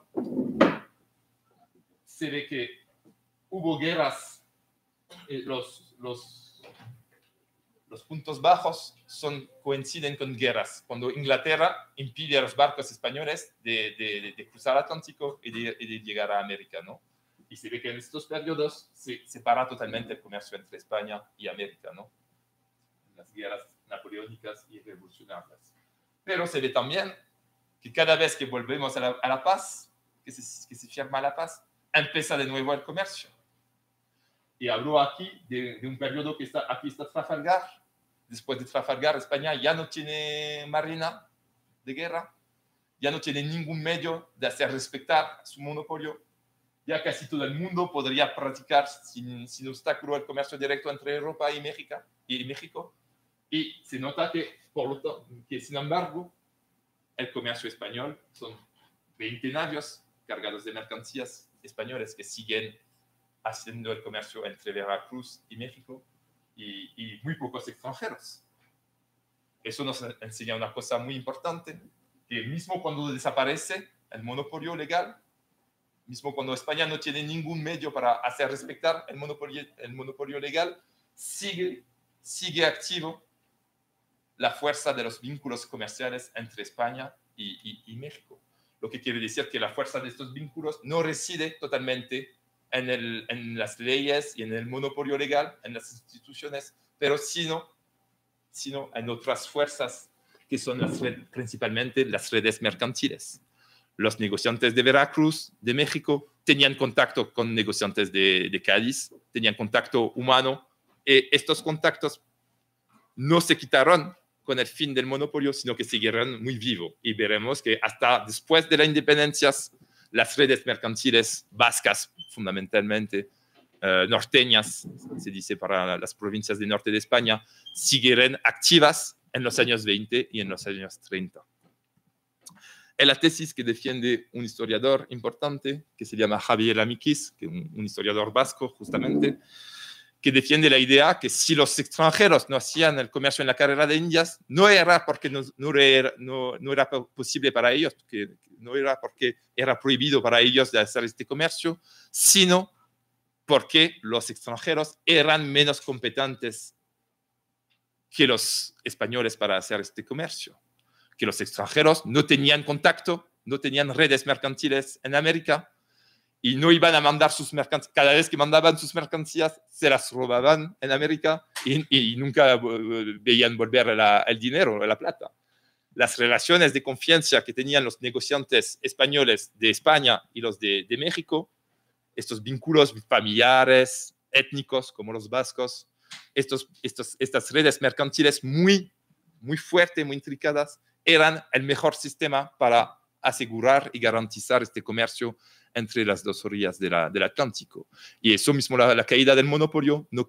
[SPEAKER 1] Se ve que hubo guerras, los puntos bajos coinciden con guerras. Cuando Inglaterra impide a los barcos españoles de cruzar el Atlántico y de llegar a América, ¿no? Y se ve que en estos periodos se separa totalmente el comercio entre España y América, ¿no? Las guerras napoleónicas y revolucionarias. Pero se ve también que cada vez que volvemos a la paz, que se firma la paz, empieza de nuevo el comercio. Y hablo aquí de un periodo que aquí está Trafalgar. Después de Trafalgar, España ya no tiene marina de guerra, ya no tiene ningún medio de hacer respetar su monopolio. Ya casi todo el mundo podría practicar sin obstáculo el comercio directo entre Europa y México. Y se nota que, sin embargo, el comercio español son 20 navios cargados de mercancías españoles que siguen haciendo el comercio entre Veracruz y México y muy pocos extranjeros. Eso nos enseña una cosa muy importante, que mismo cuando desaparece el monopolio legal, mismo cuando España no tiene ningún medio para hacer respetar el monopolio legal, sigue activo la fuerza de los vínculos comerciales entre España y México. Lo que quiere decir que la fuerza de estos vínculos no reside totalmente en las leyes y en el monopolio legal, en las instituciones, pero sino en otras fuerzas que son principalmente las redes mercantiles. Los negociantes de Veracruz, de México, tenían contacto con negociantes de Cádiz, tenían contacto humano, y estos contactos no se quitaron con el fin del monopolio, sino que siguieron muy vivos. Y veremos que hasta después de la independencia, las redes mercantiles vascas, fundamentalmente norteñas, se dice para las provincias del norte de España, siguieron activas en los años 20 y en los años 30. Es la tesis que defiende un historiador importante que se llama Javier Amiquis, que es un historiador vasco justamente, que defiende la idea que si los extranjeros no hacían el comercio en la carrera de Indias, no era porque no era posible para ellos, que no era porque era prohibido para ellos de hacer este comercio, sino porque los extranjeros eran menos competentes que los españoles para hacer este comercio, que los extranjeros no tenían contacto, no tenían redes mercantiles en América, y no iban a mandar sus mercancías. Cada vez que mandaban sus mercancías, se las robaban en América y nunca veían volver el dinero, la plata. Las relaciones de confianza que tenían los negociantes españoles de España y los de México, estos vínculos familiares, étnicos, como los vascos, estas redes mercantiles muy fuertes, muy intricadas, eran el mejor sistema para asegurar y garantizar este comercio entre las dos orillas del Atlántico. Y eso mismo, la caída del monopolio no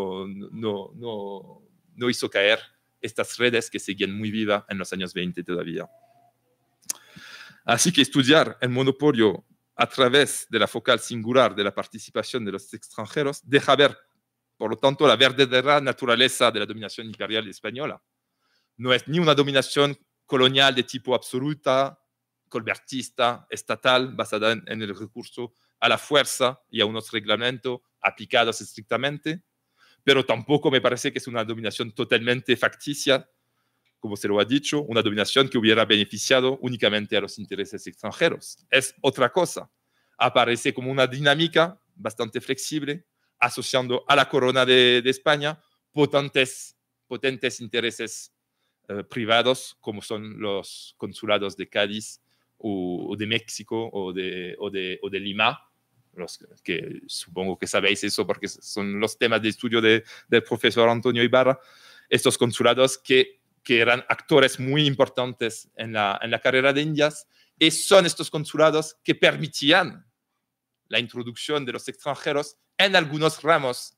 [SPEAKER 1] hizo caer estas redes que seguían muy vivas en los años 20 todavía. Así que estudiar el monopolio a través de la focal singular de la participación de los extranjeros deja ver, por lo tanto, la verdadera naturaleza de la dominación imperial española. No es ni una dominación colonial de tipo absoluta, colbertista, estatal, basada en el recurso a la fuerza y a unos reglamentos aplicados estrictamente, pero tampoco me parece que es una dominación totalmente facticia, como se lo ha dicho, una dominación que hubiera beneficiado únicamente a los intereses extranjeros. Es otra cosa. Aparece como una dinámica bastante flexible, asociando a la corona de España potentes intereses privados, como son los consulados de Cádiz, o de México o de Lima, los que supongo que sabéis eso porque son los temas de estudio del profesor Antonio Ibarra, estos consulados que eran actores muy importantes en la carrera de Indias, y son estos consulados que permitían la introducción de los extranjeros en algunos ramos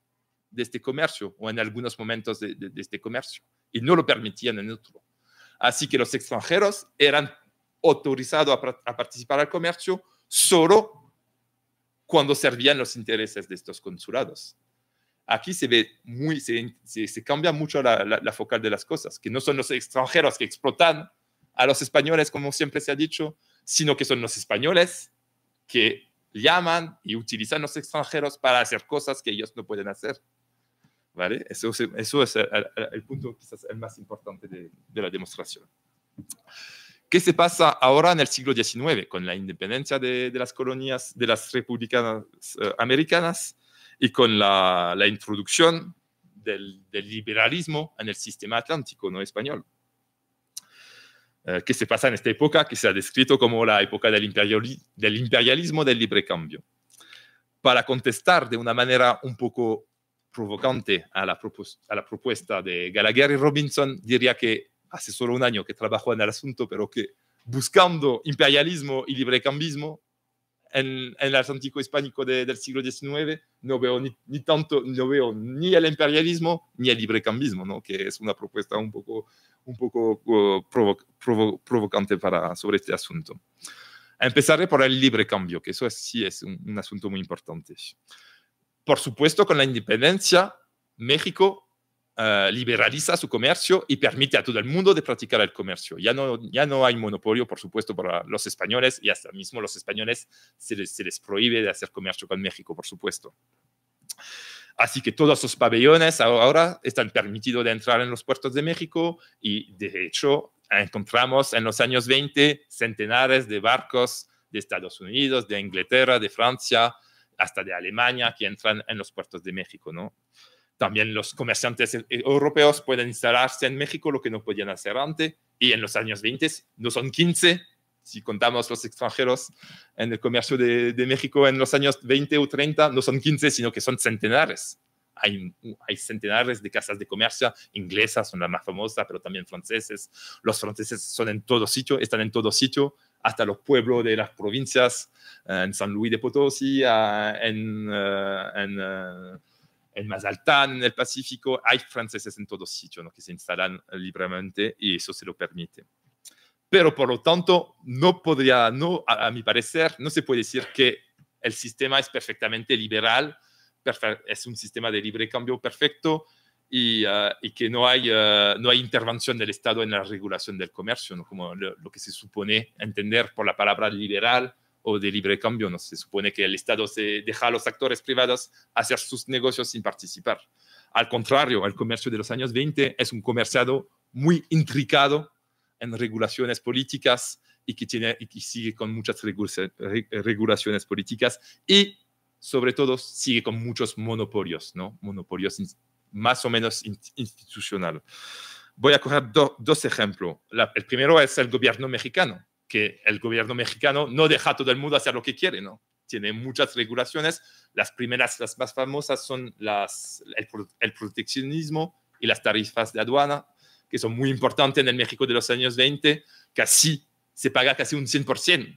[SPEAKER 1] de este comercio o en algunos momentos de este comercio y no lo permitían en otro. Así que los extranjeros eran autorizados a participar al comercio solo cuando servían los intereses de estos consulados. Aquí se ve se cambia mucho la focal de las cosas, que no son los extranjeros que explotan a los españoles, como siempre se ha dicho, sino que son los españoles que llaman y utilizan a los extranjeros para hacer cosas que ellos no pueden hacer. ¿Vale? Eso es el punto quizás el más importante de la demostración. ¿Qué se pasa ahora en el siglo XIX con la independencia de las colonias, de las repúblicas americanas y con la introducción del liberalismo en el sistema atlántico no español? ¿Qué se pasa en esta época que se ha descrito como la época del imperialismo del libre cambio? Para contestar de una manera un poco provocante a la propuesta de Gallagher y Robinson, diría que hace solo un año que trabajó en el asunto, pero que buscando imperialismo y librecambismo en el Atlántico hispánico del siglo XIX, no veo no veo ni el imperialismo ni el librecambismo, ¿no? Que es una propuesta un poco provocante sobre este asunto. Empezaré por el libre cambio, que eso sí es un asunto muy importante. Por supuesto, con la independencia, México liberaliza su comercio y permite a todo el mundo de practicar el comercio. Ya no hay monopolio, por supuesto, para los españoles, y hasta mismo los españoles se les prohíbe de hacer comercio con México, por supuesto. Así que todos los pabellones ahora están permitidos de entrar en los puertos de México y, de hecho, encontramos en los años 20 centenares de barcos de Estados Unidos, de Inglaterra, de Francia, hasta de Alemania, que entran en los puertos de México, ¿no? También los comerciantes europeos pueden instalarse en México, lo que no podían hacer antes, y en los años 20 no son 15, si contamos los extranjeros en el comercio de México en los años 20 o 30, no son 15, sino que son centenares. Hay centenares de casas de comercio inglesas, son las más famosas, pero también franceses. Los franceses son en todo sitio, están en todo sitio, hasta los pueblos de las provincias, en San Luis de Potosí, en Mazatán, en el Pacífico. Hay franceses en todo sitio, ¿no? Que se instalan libremente y eso se lo permite. Pero, por lo tanto, a mi parecer, no se puede decir que el sistema es perfectamente liberal, es un sistema de libre cambio perfecto y que no hay intervención del Estado en la regulación del comercio, ¿no? Como lo que se supone entender por la palabra liberal o de libre cambio, ¿no? Se supone que el Estado se deja a los actores privados hacer sus negocios sin participar. Al contrario, el comercio de los años 20 es un comerciado muy intricado en regulaciones políticas y que sigue con muchas regulaciones políticas y, sobre todo, sigue con muchos monopolios, ¿no? Monopolios más o menos institucionales. Voy a coger dos ejemplos. El primero es el gobierno mexicano, que el gobierno mexicano no deja a todo el mundo hacer lo que quiere, ¿no? Tiene muchas regulaciones. Las primeras, las más famosas, son el proteccionismo y las tarifas de aduana, que son muy importantes en el México de los años 20, se paga casi un 100%.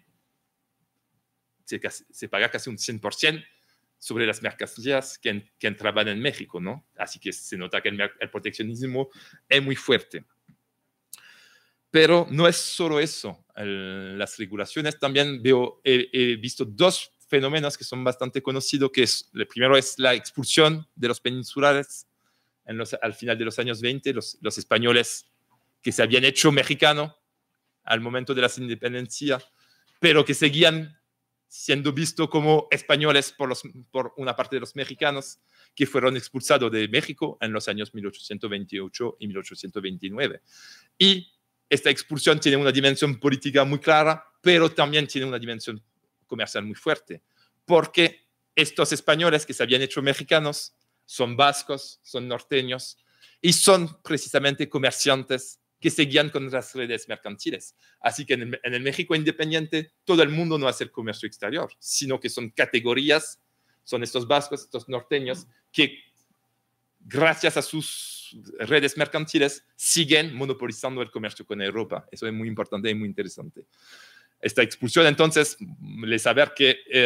[SPEAKER 1] Se paga casi un 100% sobre las mercancías que entraban en México, ¿no? Así que se nota que el proteccionismo es muy fuerte. Pero no es solo eso. Las regulaciones también he visto dos fenómenos que son bastante conocidos, el primero es la expulsión de los peninsulares al final de los años 20, los españoles que se habían hecho mexicanos al momento de la independencia, pero que seguían siendo vistos como españoles por una parte de los mexicanos, que fueron expulsados de México en los años 1828 y 1829. Y esta expulsión tiene una dimensión política muy clara, pero también tiene una dimensión comercial muy fuerte, porque estos españoles que se habían hecho mexicanos son vascos, son norteños y son precisamente comerciantes que seguían con las redes mercantiles. Así que en el México independiente todo el mundo no hace el comercio exterior, sino que son categorías, son estos vascos, estos norteños, que gracias a sus redes mercantiles siguen monopolizando el comercio con Europa. Eso es muy importante y muy interesante. Esta expulsión, entonces, de saber que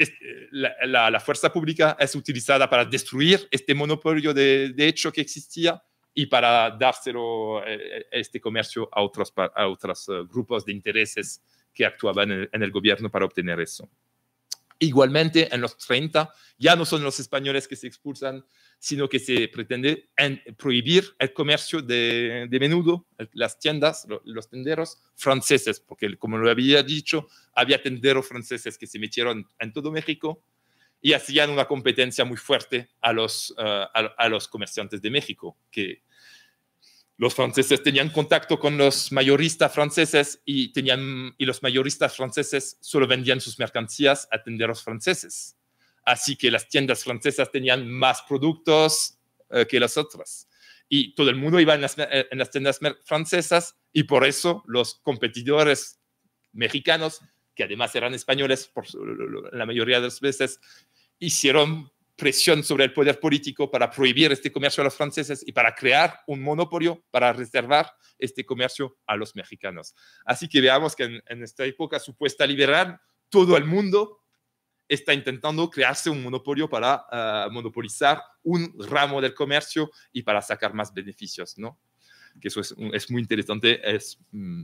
[SPEAKER 1] la fuerza pública es utilizada para destruir este monopolio de hecho que existía y para dárselo este comercio a otros grupos de intereses que actuaban en el gobierno para obtener eso. Igualmente, en los 30, ya no son los españoles que se expulsan, sino que se pretende prohibir el comercio de menudo, las tiendas, los tenderos franceses, porque como lo había dicho, había tenderos franceses que se metieron en todo México y hacían una competencia muy fuerte a los comerciantes de México, que los franceses tenían contacto con los mayoristas franceses y los mayoristas franceses solo vendían sus mercancías a tenderos franceses. Así que las tiendas francesas tenían más productos que las otras. Y todo el mundo iba en las tiendas francesas y por eso los competidores mexicanos, que además eran españoles por la mayoría de las veces, hicieron presión sobre el poder político para prohibir este comercio a los franceses y para crear un monopolio para reservar este comercio a los mexicanos. Así que veamos que en esta época supuesta liberal, todo el mundo está intentando crearse un monopolio para monopolizar un ramo del comercio y para sacar más beneficios, ¿no? Que eso es muy interesante, es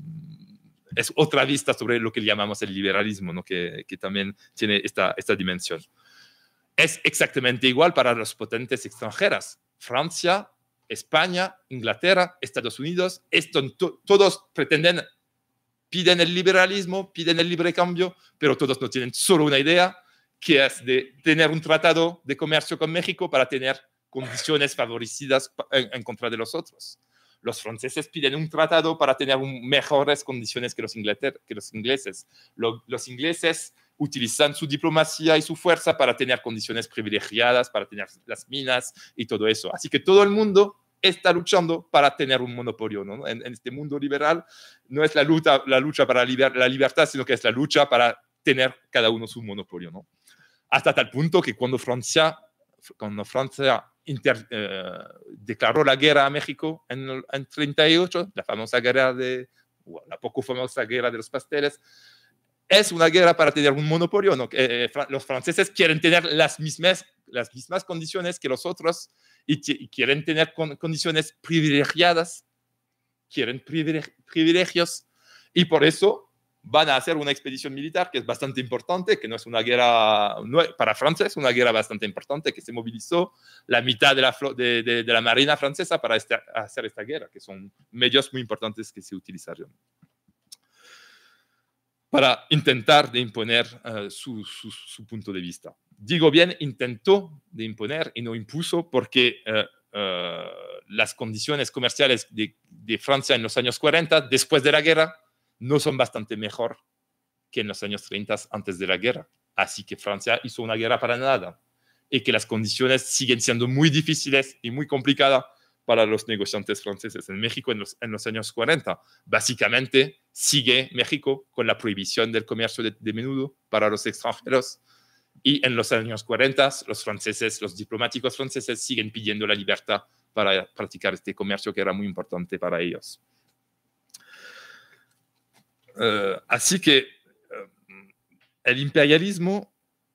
[SPEAKER 1] otra vista sobre lo que llamamos el liberalismo, ¿no? que también tiene esta dimensión. Es exactamente igual para las potentes extranjeras. Francia, España, Inglaterra, Estados Unidos, todos piden el liberalismo, piden el libre cambio, pero todos no tienen solo una idea, que es de tener un tratado de comercio con México para tener condiciones favorecidas en contra de los otros. Los franceses piden un tratado para tener mejores condiciones que los ingleses. Los ingleses utilizan su diplomacia y su fuerza para tener condiciones privilegiadas, para tener las minas y todo eso. Así que todo el mundo está luchando para tener un monopolio, ¿no? En este mundo liberal no es la lucha para la libertad, sino que es la lucha para tener cada uno su monopolio, ¿no? Hasta tal punto que cuando Francia declaró la guerra a México en 38, la famosa guerra la poco famosa guerra de los pasteles, es una guerra para tener un monopolio, ¿no? Los franceses quieren tener las mismas condiciones que los otros y quieren tener condiciones privilegiadas, quieren privilegios y por eso van a hacer una expedición militar que es bastante importante, que no es una guerra, para Francia es una guerra bastante importante, que se movilizó la mitad de la marina francesa para hacer esta guerra, que son medios muy importantes que se utilizaron para intentar de imponer su punto de vista. Digo bien, intentó de imponer y no impuso porque las condiciones comerciales de Francia en los años 40, después de la guerra, no son bastante mejor que en los años 30 antes de la guerra. Así que Francia hizo una guerra para nada y que las condiciones siguen siendo muy difíciles y muy complicadas para los negociantes franceses en México en los años 40. Básicamente sigue México con la prohibición del comercio de menudo para los extranjeros y en los años 40 los diplomáticos franceses siguen pidiendo la libertad para practicar este comercio que era muy importante para ellos. Así que el imperialismo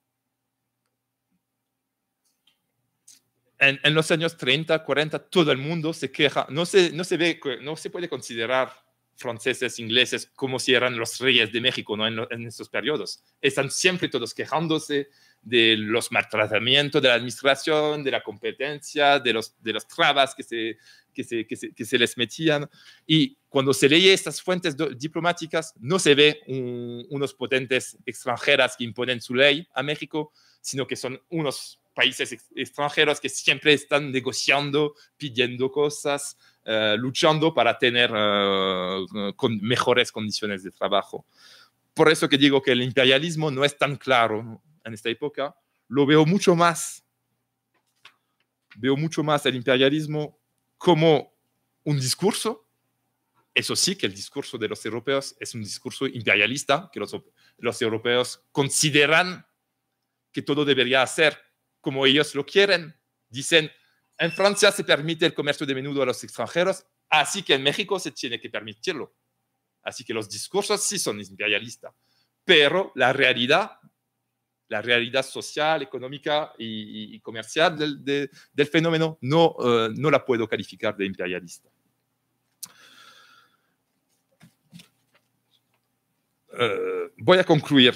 [SPEAKER 1] en los años 30, 40, todo el mundo se queja, no se puede considerar franceses, ingleses como si eran los reyes de México, ¿no? En estos periodos. Están siempre todos quejándose de los maltratamientos de la administración, de la competencia, de los trabas que se les metían. Y cuando se lee estas fuentes diplomáticas, no se ve unos potentes extranjeras que imponen su ley a México, sino que son unos países extranjeros que siempre están negociando, pidiendo cosas, luchando para tener mejores condiciones de trabajo. Por eso que digo que el imperialismo no es tan claro, ¿no? En esta época. Lo veo mucho más el imperialismo como un discurso. Eso sí, que el discurso de los europeos es un discurso imperialista, que los europeos consideran que todo debería ser como ellos lo quieren. Dicen, en Francia se permite el comercio de menudo a los extranjeros, así que en México se tiene que permitirlo. Así que los discursos sí son imperialistas, pero la realidad la realidad social, económica y comercial del fenómeno, no la puedo calificar de imperialista. Voy a concluir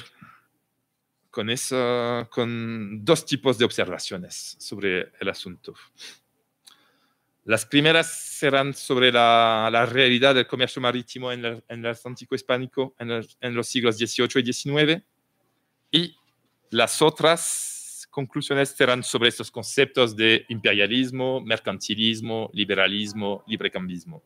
[SPEAKER 1] con dos tipos de observaciones sobre el asunto. Las primeras serán sobre la realidad del comercio marítimo en el Atlántico hispánico en los siglos XVIII y XIX, y las otras conclusiones serán sobre estos conceptos de imperialismo, mercantilismo, liberalismo, librecambismo.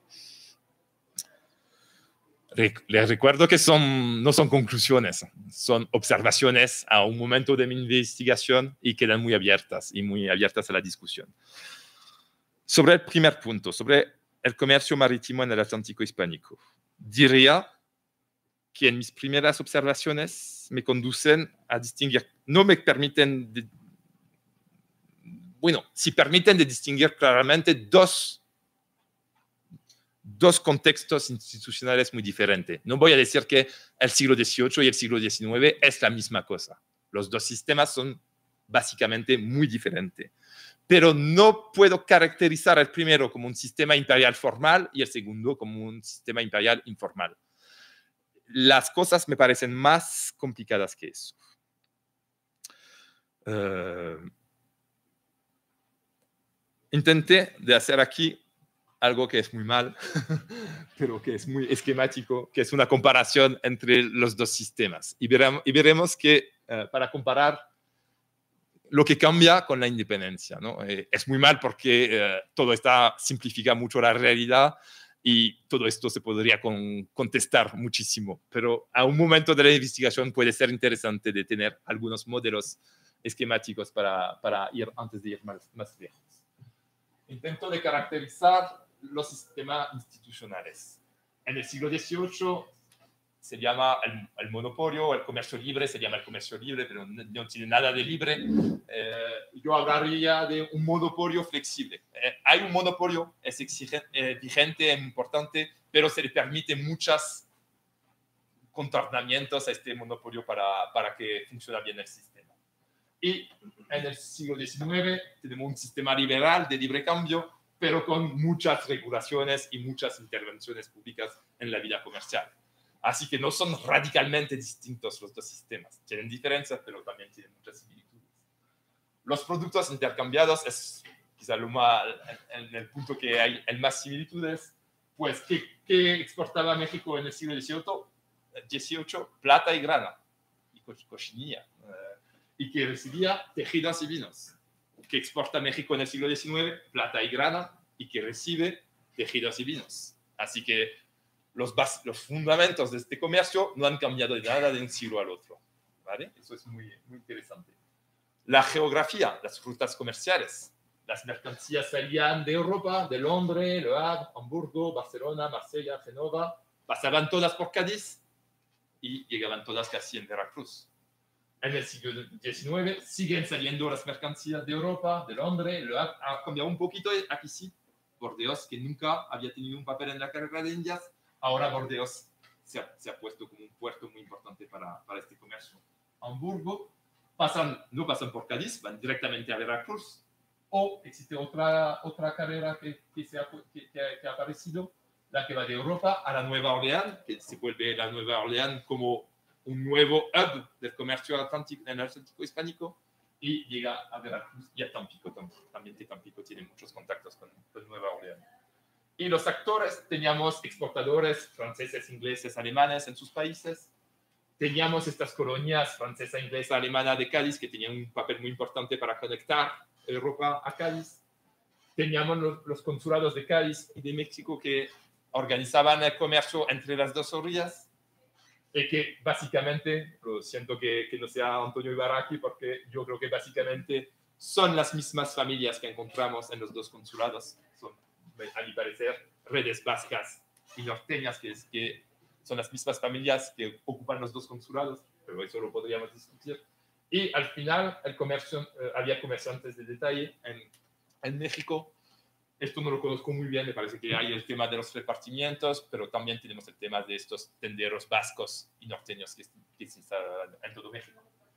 [SPEAKER 1] Les recuerdo que no son conclusiones, son observaciones a un momento de mi investigación y quedan muy abiertas a la discusión. Sobre el primer punto, sobre el comercio marítimo en el Atlántico hispánico, diría que en mis primeras observaciones me conducen a distinguir, no me permiten, sí permiten de distinguir claramente dos contextos institucionales muy diferentes. No voy a decir que el siglo XVIII y el siglo XIX es la misma cosa. Los dos sistemas son básicamente muy diferentes. Pero no puedo caracterizar el primero como un sistema imperial formal y el segundo como un sistema imperial informal. Las cosas me parecen más complicadas que eso. Intenté de hacer aquí algo que es muy mal, pero que es muy esquemático, que es una comparación entre los dos sistemas. Y veremos que para comparar lo que cambia con la independencia, ¿no? Es muy mal porque todo esto simplifica mucho la realidad y todo esto se podría contestar muchísimo, pero a un momento de la investigación puede ser interesante de tener algunos modelos esquemáticos para ir antes de ir más lejos. Intento de caracterizar los sistemas institucionales. En el siglo XVIII se llama el monopolio, el comercio libre, se llama el comercio libre, pero no tiene nada de libre. Yo hablaría de un monopolio flexible. Hay un monopolio, es vigente, es importante, pero se le permite muchos contornamientos a este monopolio para que funcione bien el sistema. Y en el siglo XIX tenemos un sistema liberal de libre cambio, pero con muchas regulaciones y muchas intervenciones públicas en la vida comercial. Así que no son radicalmente distintos los dos sistemas. Tienen diferencias, pero también tienen muchas similitudes. Los productos intercambiados es quizá en el punto que hay más similitudes. Pues, ¿qué exportaba México en el siglo XVIII? Plata y grana, y cochinilla. Y que recibía tejidos y vinos. ¿Qué exporta México en el siglo XIX? Plata y grana, y que recibe tejidos y vinos. Así que los fundamentos de este comercio no han cambiado de nada de un siglo al otro, ¿vale? Eso es muy, muy interesante. La geografía, las rutas comerciales. Las mercancías salían de Europa, de Londres, Le Havre, Hamburgo, Barcelona, Marsella, Génova, pasaban todas por Cádiz y llegaban todas casi en Veracruz. En el siglo XIX siguen saliendo las mercancías de Europa, de Londres, Le Havre ha cambiado un poquito, aquí sí, Burdeos, que nunca había tenido un papel en la carrera de Indias. Ahora Burdeos se ha puesto como un puerto muy importante para este comercio. Hamburgo no pasan por Cádiz, van directamente a Veracruz. O existe otra carrera que ha aparecido, la que va de Europa a la Nueva Orleans, que se vuelve la Nueva Orleans como un nuevo hub del comercio en el Atlántico hispánico, y llega a Veracruz y a Tampico. También Tampico tiene muchos contactos con Nueva Orleans. Y los actores, teníamos exportadores franceses, ingleses, alemanes en sus países. Teníamos estas colonias francesa, inglesa, alemana de Cádiz, que tenían un papel muy importante para conectar Europa a Cádiz. Teníamos los consulados de Cádiz y de México que organizaban el comercio entre las dos orillas. Y que básicamente, lo siento que no sea Antonio Ibarra aquí, porque yo creo que básicamente son las mismas familias que encontramos en los dos consulados. Son, a mi parecer, redes vascas y norteñas, que son las mismas familias que ocupan los dos consulados, pero eso lo podríamos discutir. Y al final, había comerciantes de detalle en México. Esto no lo conozco muy bien, me parece que hay el tema de los repartimientos, pero también tenemos el tema de estos tenderos vascos y norteños que se instalan en todo México.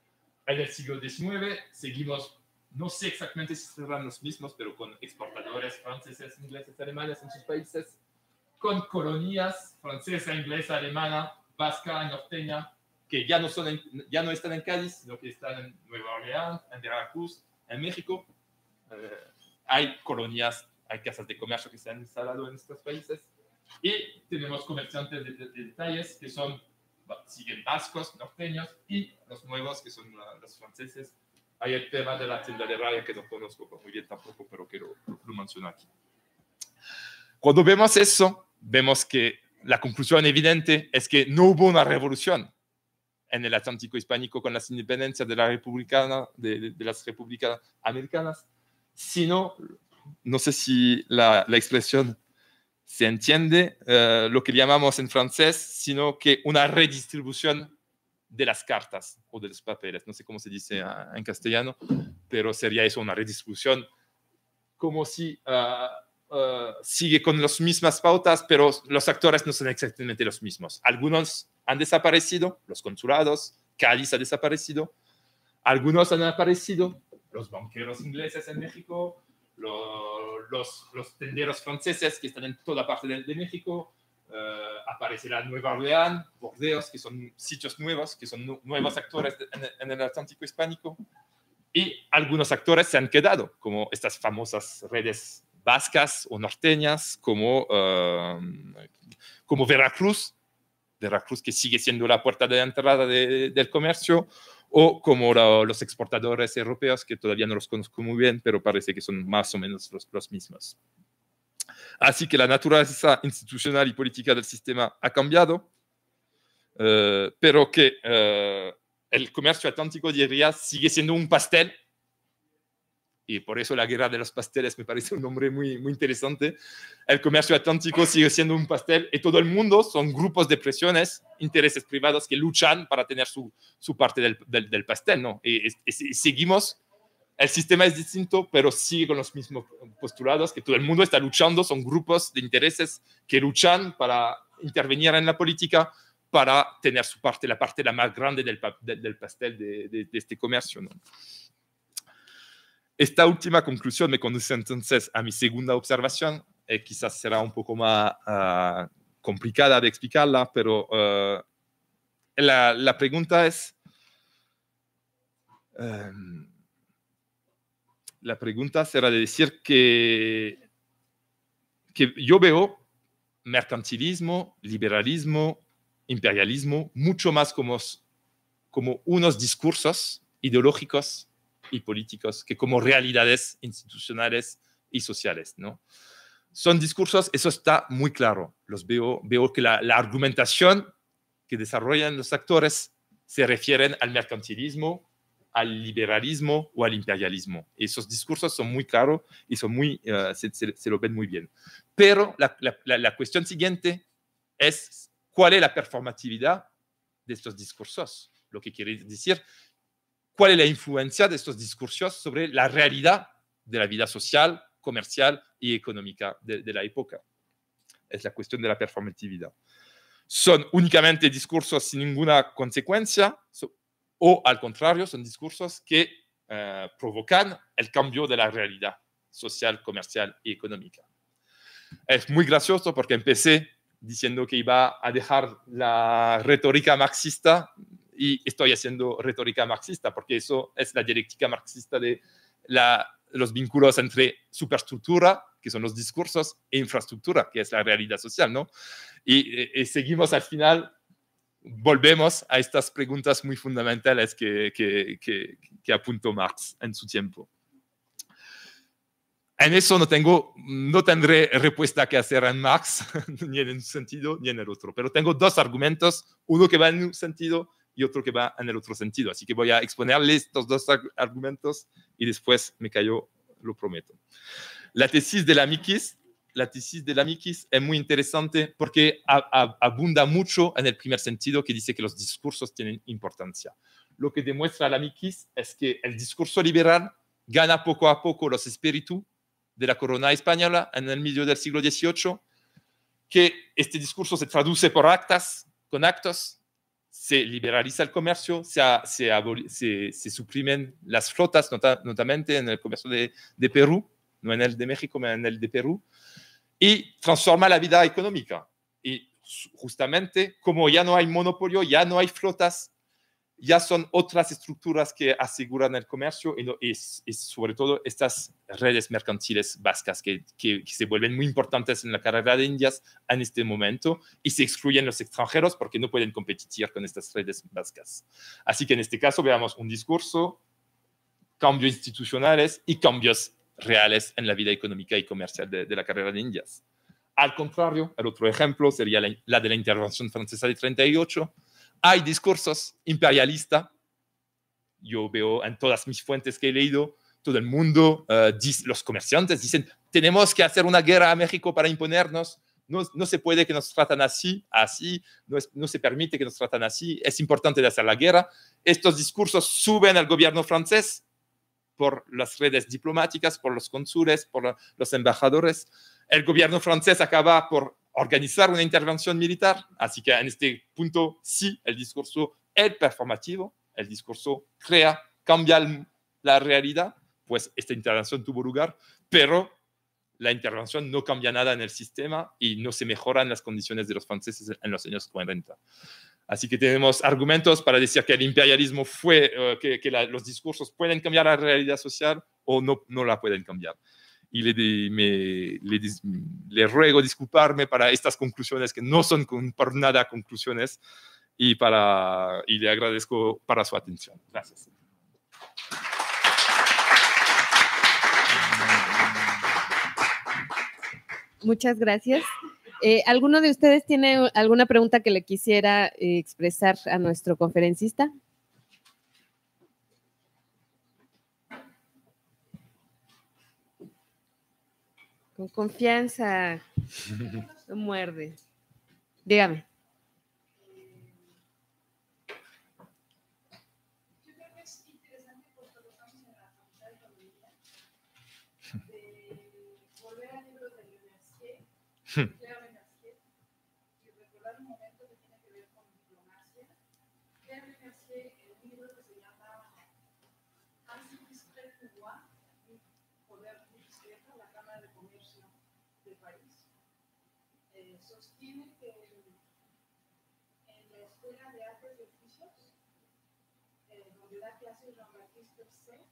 [SPEAKER 1] En el siglo XIX seguimos, no sé exactamente si serán los mismos, pero con exportadores franceses, ingleses, alemanes en sus países, con colonias francesa, inglesa, alemana, vasca, norteña, que ya no están en Cádiz, sino que están en Nueva Orleans, en Veracruz, en México. Hay colonias, hay casas de comercio que se han instalado en estos países. Y tenemos comerciantes de detalles que siguen vascos, norteños, y los nuevos que son los franceses. Hay el tema de la tienda de raya que no conozco muy bien tampoco, pero que lo menciono aquí. Cuando vemos eso, vemos que la conclusión evidente es que no hubo una revolución en el Atlántico hispánico con las independencias de las repúblicas americanas, sino, no sé si la expresión se entiende, lo que llamamos en francés, sino que una redistribución de las cartas o de los papeles. No sé cómo se dice en castellano, pero sería eso, una redistribución, como si sigue con las mismas pautas, pero los actores no son exactamente los mismos. Algunos han desaparecido, los consulados, Cádiz ha desaparecido, algunos han aparecido, los banqueros ingleses en México, los tenderos franceses que están en toda parte de México, aparecerá Nueva Orleans, Burdeos, que son sitios nuevos, que son nuevos actores en el Atlántico hispánico, y algunos actores se han quedado, como estas famosas redes vascas o norteñas, como Veracruz, que sigue siendo la puerta de entrada del comercio, o como los exportadores europeos, que todavía no los conozco muy bien, pero parece que son más o menos los mismos. Así que la naturaleza institucional y política del sistema ha cambiado, pero que el comercio atlántico, diría, sigue siendo un pastel, y por eso la guerra de los pasteles me parece un nombre muy, muy interesante. El comercio atlántico sigue siendo un pastel y todo el mundo son grupos de presiones, intereses privados que luchan para tener su parte del pastel, ¿no? Y seguimos, el sistema es distinto, pero sigue con los mismos postulados, que todo el mundo está luchando, son grupos de intereses que luchan para intervenir en la política, para tener su parte, la parte la más grande del pastel de este comercio, ¿no? Esta última conclusión me conduce entonces a mi segunda observación, quizás será un poco más complicada de explicarla, pero la pregunta es, la pregunta será de decir que yo veo mercantilismo, liberalismo, imperialismo, mucho más como unos discursos ideológicos y políticos que como realidades institucionales y sociales, ¿no? Son discursos, eso está muy claro. Veo que la argumentación que desarrollan los actores se refieren al mercantilismo, al liberalismo o al imperialismo. Esos discursos son muy claros y son se lo ven muy bien. Pero la cuestión siguiente es cuál es la performatividad de estos discursos. Lo que quiere decir, cuál es la influencia de estos discursos sobre la realidad de la vida social, comercial y económica de la época. Es la cuestión de la performatividad. ¿Son únicamente discursos sin ninguna consecuencia o, al contrario, son discursos que provocan el cambio de la realidad social, comercial y económica? Es muy gracioso porque empecé diciendo que iba a dejar la retórica marxista y estoy haciendo retórica marxista porque eso es la dialéctica marxista de los vínculos entre superestructura, que son los discursos, e infraestructura, que es la realidad social, ¿no? Y seguimos al final, volvemos a estas preguntas muy fundamentales que apuntó Marx en su tiempo. En eso no tendré respuesta que hacer en Marx, ni en un sentido ni en el otro, pero tengo dos argumentos, uno que va en un sentido y otro que va en el otro sentido. Así que voy a exponerles estos dos argumentos y después me callo, lo prometo. La tesis de la Amicis es muy interesante porque abunda mucho en el primer sentido, que dice que los discursos tienen importancia. Lo que demuestra la Amicis es que el discurso liberal gana poco a poco los espíritus de la corona española en el medio del siglo XVIII, que este discurso se traduce con actos, se liberaliza el comercio, se suprimen las flotas, notamente en el comercio de Perú, no en el de México, pero en el de Perú, y transforma la vida económica. Y justamente, como ya no hay monopolio, ya no hay flotas, ya son otras estructuras que aseguran el comercio y sobre todo estas redes mercantiles vascas que se vuelven muy importantes en la carrera de Indias en este momento y se excluyen los extranjeros porque no pueden competir con estas redes vascas. Así que en este caso veamos un discurso, cambios institucionales y cambios reales en la vida económica y comercial de la carrera de Indias. Al contrario, el otro ejemplo sería la de la intervención francesa de 38. Hay discursos imperialistas. Yo veo en todas mis fuentes que he leído, todo el mundo, los comerciantes dicen, tenemos que hacer una guerra a México para imponernos. No se puede que nos tratan así, no se permite que nos tratan así. Es importante de hacer la guerra. Estos discursos suben al gobierno francés por las redes diplomáticas, por los cónsules, por los embajadores. El gobierno francés acaba por organizar una intervención militar, así que en este punto sí, el discurso es performativo, el discurso cambia la realidad, pues esta intervención tuvo lugar, pero la intervención no cambia nada en el sistema y no se mejoran las condiciones de los franceses en los años 40. Así que tenemos argumentos para decir que el imperialismo los discursos pueden cambiar la realidad social o no la pueden cambiar. Y le ruego disculparme para estas conclusiones que no son por nada conclusiones y le agradezco para su atención. Gracias.
[SPEAKER 2] Muchas gracias. ¿Alguno de ustedes tiene alguna pregunta que le quisiera expresar a nuestro conferencista? Con confianza, no muerde. Dígame.
[SPEAKER 3] Yo creo que es interesante porque lo estamos en la Facultad de Economía, de volver al libro de Claire Mercier, y recordar un momento que tiene que ver con diplomacia. Claire Mercier, en un libro que se llama Ainsi discret pouvoir, Poder muy discreto, la Cámara de Comercio de París, sostiene que en la Escuela de Artes y Oficios, donde da clases Jean-Baptiste Berset,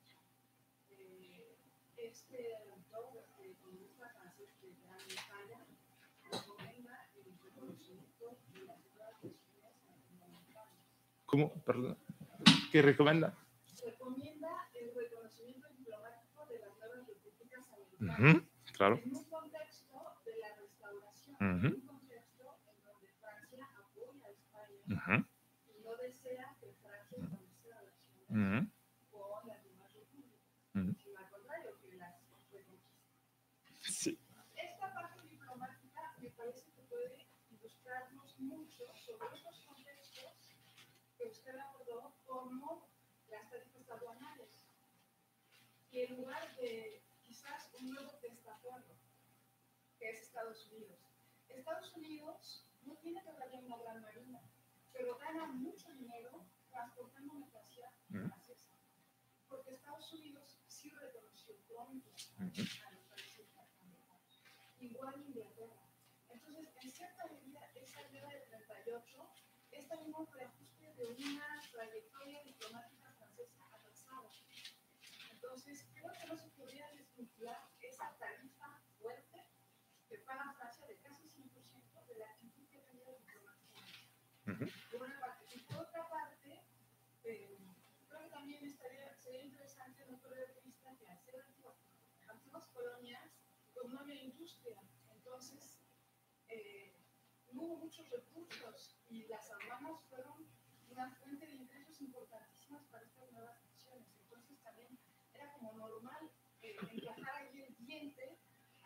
[SPEAKER 3] este autor, economista francés de Gran Bretaña, recomienda el reconocimiento de las nuevas naciones latinoamericanas.
[SPEAKER 1] ¿Cómo? Perdón. ¿Qué recomienda?
[SPEAKER 3] Recomienda el reconocimiento diplomático de las nuevas repúblicas americanas.
[SPEAKER 1] Claro.
[SPEAKER 3] En un contexto de la restauración, en un contexto en donde Francia apoya a España y no desea que Francia establezca relaciones con las demás repúblicas, sino al contrario, que las reconquiste.
[SPEAKER 1] Sí.
[SPEAKER 3] Esta parte diplomática me parece que puede ilustrarnos mucho sobre otros contextos que usted abordó, como las tarifas aduanales, y en lugar de quizás un nuevo testaferro, que es Estados Unidos. Estados Unidos no tiene todavía una gran marina, pero gana mucho dinero transportando mercancía francesa, porque Estados Unidos sí reconoció pronto a los países norteamericanos, igual Inglaterra. Entonces, en cierta medida, esa guerra de 38 es también un reajuste de una trayectoria diplomática francesa avanzada. Entonces, creo que no se podría desvincular esa tarifa fuerte que paga Francia de casi 100% de la actitud que ha tenido diplomáticamente. Por una parte. Y por otra parte, creo que también sería interesante no perder de vista que al ser antiguas colonias, pues no había industria. Entonces, no hubo muchos recursos y las aduanas fueron una fuente de ingresos importantísimas para estas nuevas naciones. Entonces, también era como normal encajar ahí el diente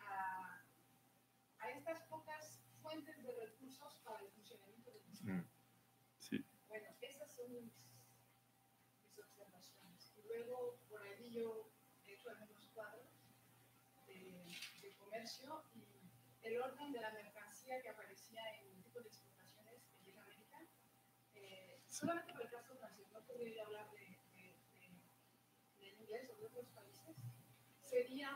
[SPEAKER 3] a estas pocas fuentes de recursos para el funcionamiento del Estado.
[SPEAKER 1] Sí.
[SPEAKER 3] Bueno, esas son mis observaciones. Y luego, por ahí yo he hecho algunos cuadros de comercio y el orden de la mercancía que aparecía en el tipo de exportaciones que llega a América solamente por el caso de Brasil, no podría hablar de inglés o de otros países, sería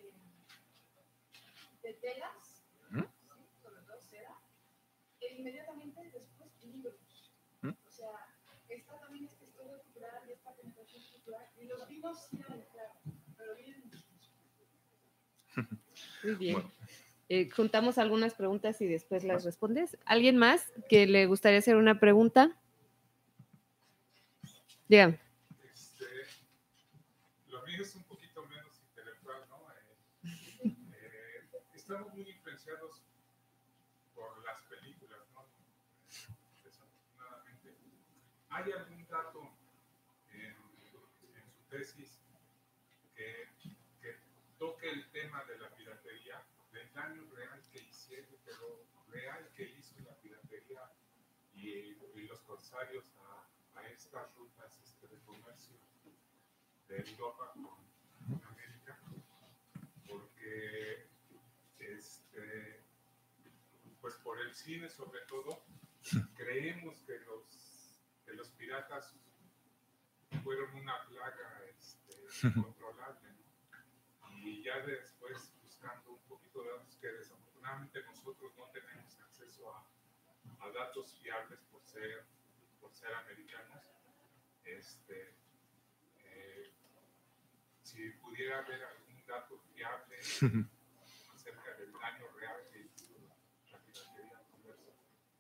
[SPEAKER 3] de telas, ¿sí? Sobre todo seda, e inmediatamente después libros. O sea, esta también esta historia cultural y esta penetración cultural, y los vinos sí eran claro, pero vienen muchísimos.
[SPEAKER 2] Muy bien.
[SPEAKER 1] Bueno.
[SPEAKER 2] Juntamos algunas preguntas y después las respondes. ¿Alguien más que le gustaría hacer una pregunta? Dígame.
[SPEAKER 4] Lo mío es un poquito menos intelectual, ¿no? Estamos muy influenciados por las películas, ¿no? Desafortunadamente. ¿Hay algún dato en su tesis que toque el tema de la piratería, del daño real que hicieron, pero real que hizo la piratería y los corsarios a estas rutas de comercio de Europa con América? Porque pues por el cine sobre todo creemos que los piratas fueron una plaga incontrolable, ¿no? Y ya después buscando un poquito de datos que desafortunadamente nosotros no tenemos acceso a datos fiables por ser americanos, si pudiera haber algún dato fiable acerca del daño real que hizo la piratería universal.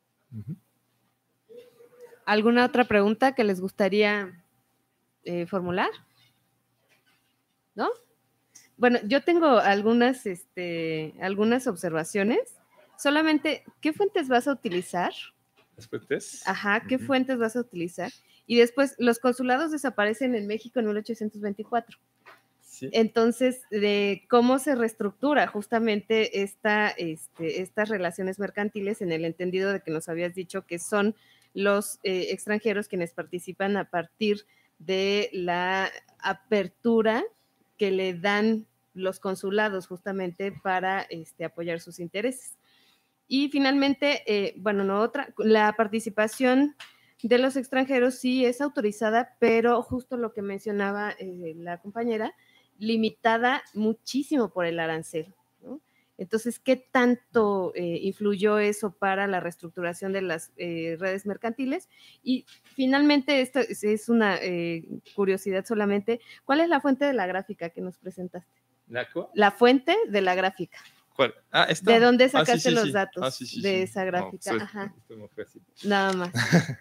[SPEAKER 2] ¿Alguna otra pregunta que les gustaría formular? ¿No? Bueno, yo tengo algunas observaciones. Solamente, ¿qué fuentes vas a utilizar?
[SPEAKER 1] ¿Las fuentes?
[SPEAKER 2] Ajá, ¿qué fuentes vas a utilizar? Y después, los consulados desaparecen en México en 1824.
[SPEAKER 1] Sí.
[SPEAKER 2] Entonces, de cómo se reestructura justamente estas relaciones mercantiles en el entendido de que nos habías dicho que son los extranjeros quienes participan a partir de la apertura que le dan los consulados justamente para apoyar sus intereses. Y finalmente, la participación de los extranjeros sí es autorizada, pero justo lo que mencionaba la compañera, limitada muchísimo por el arancel, ¿no? Entonces, ¿qué tanto influyó eso para la reestructuración de las redes mercantiles? Y finalmente, esto es una curiosidad solamente, ¿cuál es la fuente de la gráfica que nos presentaste? La fuente de la gráfica.
[SPEAKER 1] ¿Cuál? Ah, esta.
[SPEAKER 2] ¿De dónde sacaste
[SPEAKER 1] sí,
[SPEAKER 2] los datos
[SPEAKER 1] sí,
[SPEAKER 2] de esa gráfica?
[SPEAKER 1] No,
[SPEAKER 2] Ajá.
[SPEAKER 1] estoy muy fácil.
[SPEAKER 2] Nada más.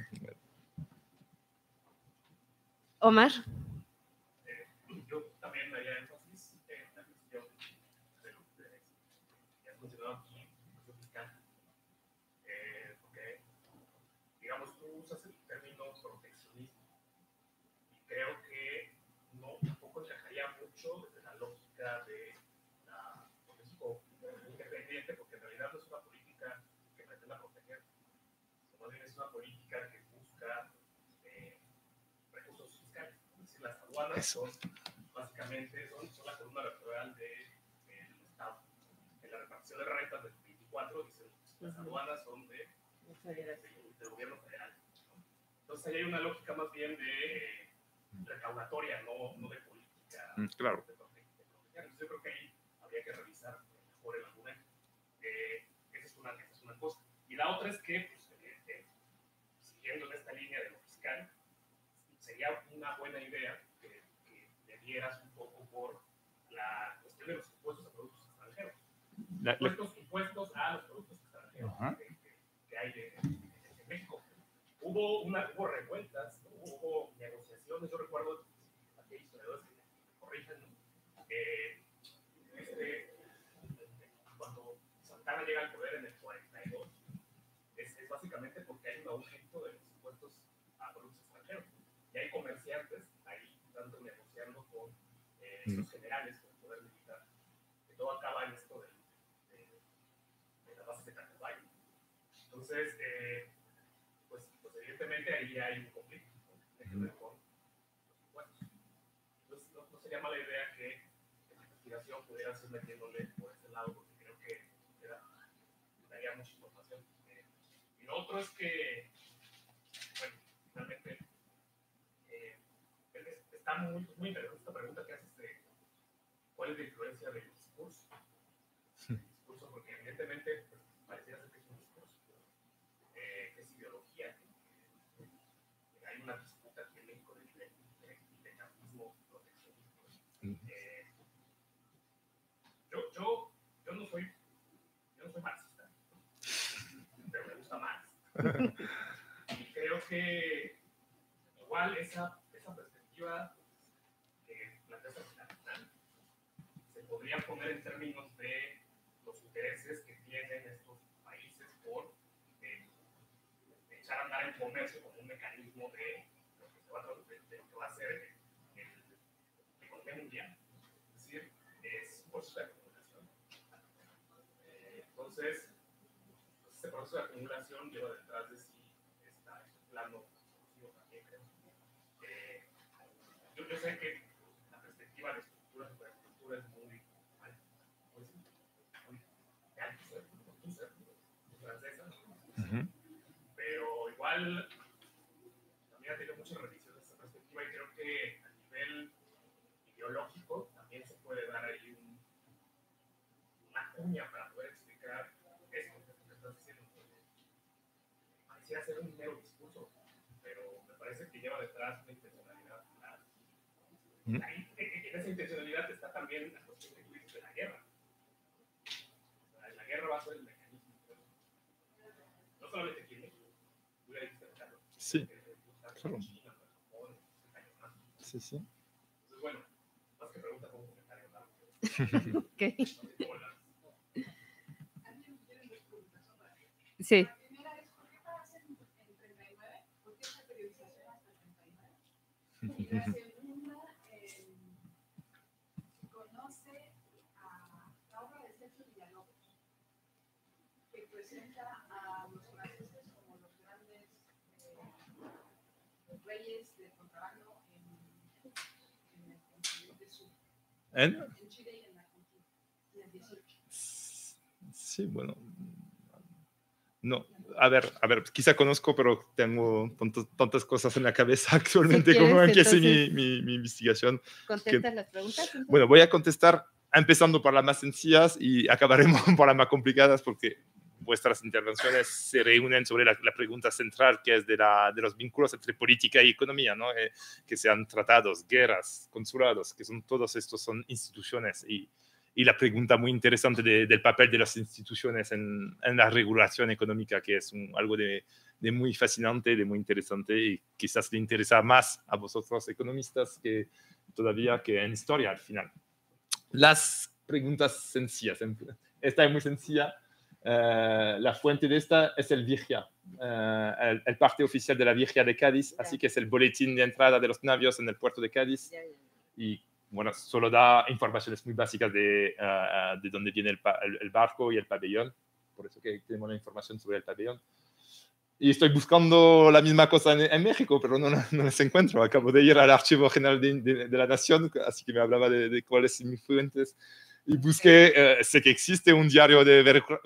[SPEAKER 2] Omar.
[SPEAKER 5] Yo también me haría énfasis en la cuestión de lo que has mencionado aquí, fiscal. Porque, digamos, tú usas el término proteccionismo y creo que tampoco encajaría mucho desde la lógica de la México independiente, porque en realidad no es una política que pretenda proteger, sino bien es una política que busca recursos fiscales. Es decir, las aduanas son básicamente son la columna vertebral del Estado. En la repartición de rentas del 24 dicen las aduanas son del gobierno federal, ¿no? Entonces ahí hay una lógica más bien de recaudatoria, no de política.
[SPEAKER 1] Claro.
[SPEAKER 5] De proteger. Entonces yo creo que ahí habría que revisar mejor el argumento. Esa es una cosa. Y la otra es que, pues, siguiendo en esta línea de lo fiscal, sería una buena idea que le dieras un poco por la cuestión de los impuestos a productos extranjeros. Impuestos a los productos extranjeros que hay en México. Hubo revueltas, hubo negociaciones. Yo recuerdo, aquí hay historiadores que me corrijan, ¿no? Cuando Santana llega al poder en el 42, es básicamente porque hay un aumento de los impuestos a productos extranjeros. Y hay comerciantes ahí, tanto negociando con los generales, con el poder militar, que todo acaba en esto de las bases de Tacubaya. Entonces, pues evidentemente ahí hay un conflicto, ¿no? Tiene que ver con los impuestos. Entonces, no sería mala idea que la investigación pudiera ser metiéndole por ese lado, porque creo que daría mucha información. Y lo otro es que, bueno, finalmente, está muy interesante esta pregunta que haces de cuál es la influencia del discurso. Porque evidentemente pues, pareciera ser que es un discurso, que es ideología. Hay una disputa aquí en México de capitalismo proteccionismo. Yo no soy marxista, pero me gusta Marx. Y creo que igual esa perspectiva que plantea Capital se podría poner en términos de los intereses que tienen estos países por echar a andar el comercio como un mecanismo de lo que va a ser la economía mundial. Es decir, es un proceso de acumulación. Entonces, ese proceso de acumulación lleva detrás de sí este plano discursivo también, creo. Yo sé que la perspectiva de estructura es muy francesa, pero igual también ha tenido muchas revisiones esa perspectiva y creo que a nivel ideológico también se puede dar ahí una cuña para poder explicar esto que estás diciendo. Pareciera ser un mero discurso, pero me parece que lleva detrás una intencionalidad clara. Ahí, en esa intencionalidad está también la cuestión que tú dices de la guerra. La guerra va a ser el mecanismo. No solamente aquí en México, tú ya dijiste, Carlos.
[SPEAKER 1] Sí, claro. Sí, sí.
[SPEAKER 5] Entonces, bueno, más que pregunta, como un comentario largo.
[SPEAKER 2] Ok. Sí.
[SPEAKER 3] La primera es, ¿por qué paras en 39? ¿Por qué esa periodización hasta 39? Y la segunda, conoce a la obra de Sergio Villalobos, que presenta a los franceses como los grandes reyes del contrabando en el continente sur. En Chile y en Argentina, en el 18.
[SPEAKER 1] Sí, bueno. No, a ver, quizá conozco, pero tengo tantas cosas en la cabeza actualmente
[SPEAKER 2] Si
[SPEAKER 1] como
[SPEAKER 2] quieres,
[SPEAKER 1] empiece mi investigación.
[SPEAKER 2] ¿Contestas las preguntas? Entonces?
[SPEAKER 1] Bueno, voy a contestar empezando por las más sencillas y acabaremos por las más complicadas porque vuestras intervenciones se reúnen sobre la pregunta central que es de los vínculos entre política y economía, ¿no? Que sean tratados, guerras, consulados, que son todos estos son instituciones y la pregunta muy interesante del papel de las instituciones en la regulación económica, que es algo de muy fascinante, de muy interesante y quizás le interesa más a vosotros economistas que todavía que en historia al final. Las preguntas sencillas. Esta es muy sencilla. La fuente de esta es el Virgia, el parte oficial de la Virgia de Cádiz, así que es el boletín de entrada de los navios en el puerto de Cádiz. Y bueno, solo da informaciones muy básicas de dónde viene el barco y el pabellón. Por eso que tenemos la información sobre el pabellón. Y estoy buscando la misma cosa en México, pero no las encuentro. Acabo de ir al Archivo General de la Nación, así que me hablaba de cuáles son mis fuentes. Y busqué, sé que existe un diario de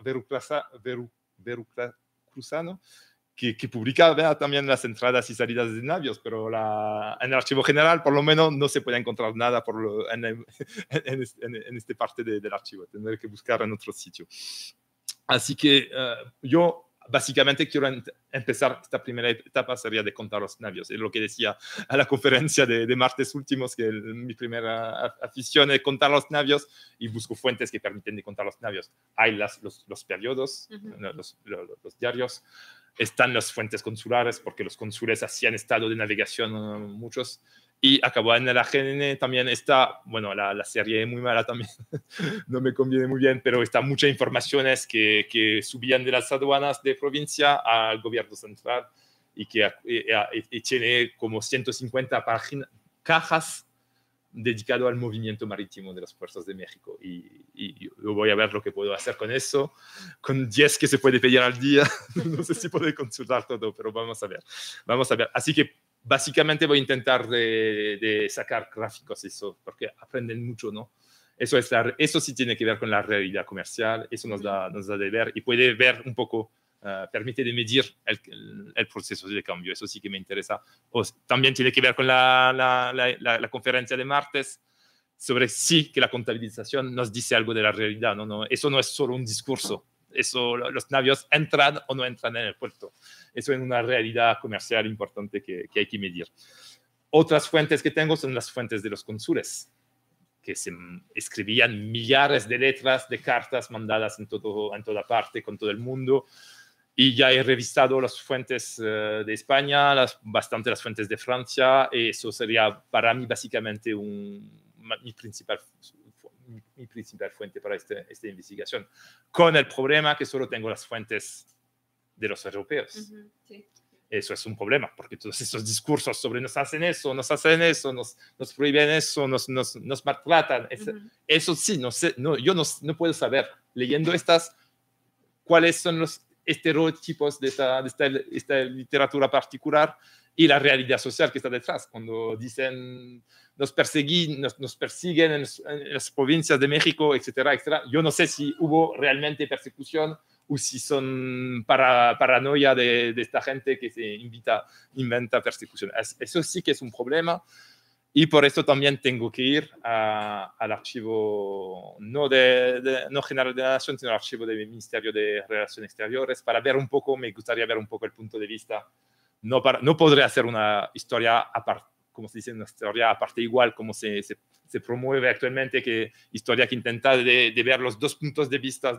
[SPEAKER 1] veracruzano que publica también las entradas y salidas de navios, pero en el Archivo General, por lo menos, no se puede encontrar nada en esta parte del archivo. Tendré que buscar en otro sitio. Así que yo básicamente quiero empezar esta primera etapa, sería de contar los navios. Es lo que decía a la conferencia de martes últimos, que mi primera afición es contar los navios y busco fuentes que permiten de contar los navios. Hay los periodos, los diarios, están las fuentes consulares, porque los cónsules hacían estado de navegación muchos, y acabó en el AGN también está, bueno, la serie es muy mala también, no me conviene muy bien, pero está muchas informaciones que subían de las aduanas de provincia al gobierno central y que tiene como 150 cajas dedicado al movimiento marítimo de las fuerzas de México y yo voy a ver lo que puedo hacer con eso, con 10 que se puede pedir al día, no sé si puedo consultar todo, pero vamos a ver. Así que básicamente voy a intentar de sacar gráficos eso, porque aprenden mucho, ¿no? Eso sí tiene que ver con la realidad comercial, eso nos da de ver y puede ver un poco permite de medir el proceso de cambio. Eso sí que me interesa. También tiene que ver con la conferencia de martes sobre sí que la contabilización nos dice algo de la realidad. No, eso no es solo un discurso. Eso, los navios entran o no entran en el puerto. Eso es una realidad comercial importante que hay que medir. Otras fuentes que tengo son las fuentes de los cónsules, que se escribían millares de letras, de cartas mandadas en toda parte, con todo el mundo. Y ya he revisado las fuentes de España, bastante las fuentes de Francia, y eso sería para mí básicamente mi principal fuente para esta investigación. Con el problema que solo tengo las fuentes de los europeos.
[SPEAKER 2] Sí.
[SPEAKER 1] Eso es un problema, porque todos esos discursos sobre nos hacen eso, nos prohíben eso, nos maltratan, eso sí, yo no puedo saber, leyendo cuáles son los estereotipos de esta literatura particular y la realidad social que está detrás. Cuando dicen nos persiguen en las provincias de México, etcétera, etcétera, yo no sé si hubo realmente persecución o si son paranoia de esta gente que inventa persecución. Eso sí que es un problema, y por eso también tengo que ir al archivo, no general de la Nación, sino al archivo del Ministerio de Relaciones Exteriores, para ver un poco, me gustaría ver un poco el punto de vista. No podré hacer una historia aparte, como se dice, una historia aparte igual como se promueve actualmente, historia que intenta de ver los dos puntos de vista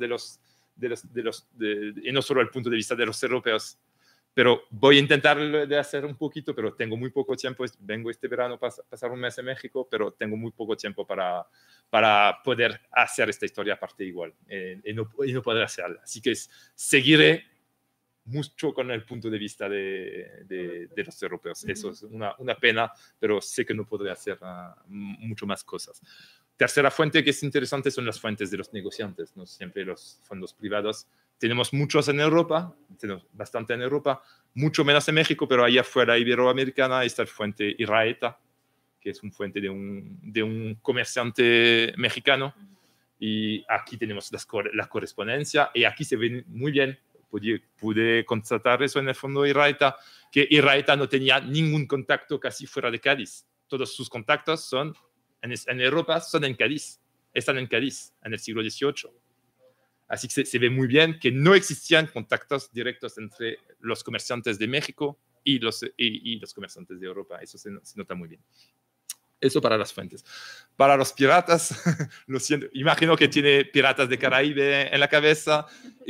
[SPEAKER 1] y no solo el punto de vista de los europeos. Pero voy a intentar de hacer un poquito, pero tengo muy poco tiempo. Vengo este verano a pasar un mes en México, pero tengo muy poco tiempo para poder hacer esta historia aparte igual. Y no poder hacerla. Así que seguiré mucho con el punto de vista de los europeos. Eso es una pena, pero sé que no podré hacer mucho más cosas. Tercera fuente que es interesante son las fuentes de los negociantes, no siempre los fondos privados. Tenemos muchos en Europa, tenemos bastante en Europa, mucho menos en México, pero allá afuera iberoamericana está la fuente Irraeta, que es una fuente de un comerciante mexicano, y aquí tenemos la correspondencia, y aquí se ve muy bien. Pude constatar eso en el fondo Irraeta, que Irraeta no tenía ningún contacto casi fuera de Cádiz. Todos sus contactos son en Europa, son en Cádiz, están en Cádiz, en el siglo XVIII. Así que se ve muy bien que no existían contactos directos entre los comerciantes de México y los comerciantes de Europa. Eso se nota muy bien. Eso para las fuentes. Para los piratas, lo siento, imagino que tiene Piratas de Caraíbe en la cabeza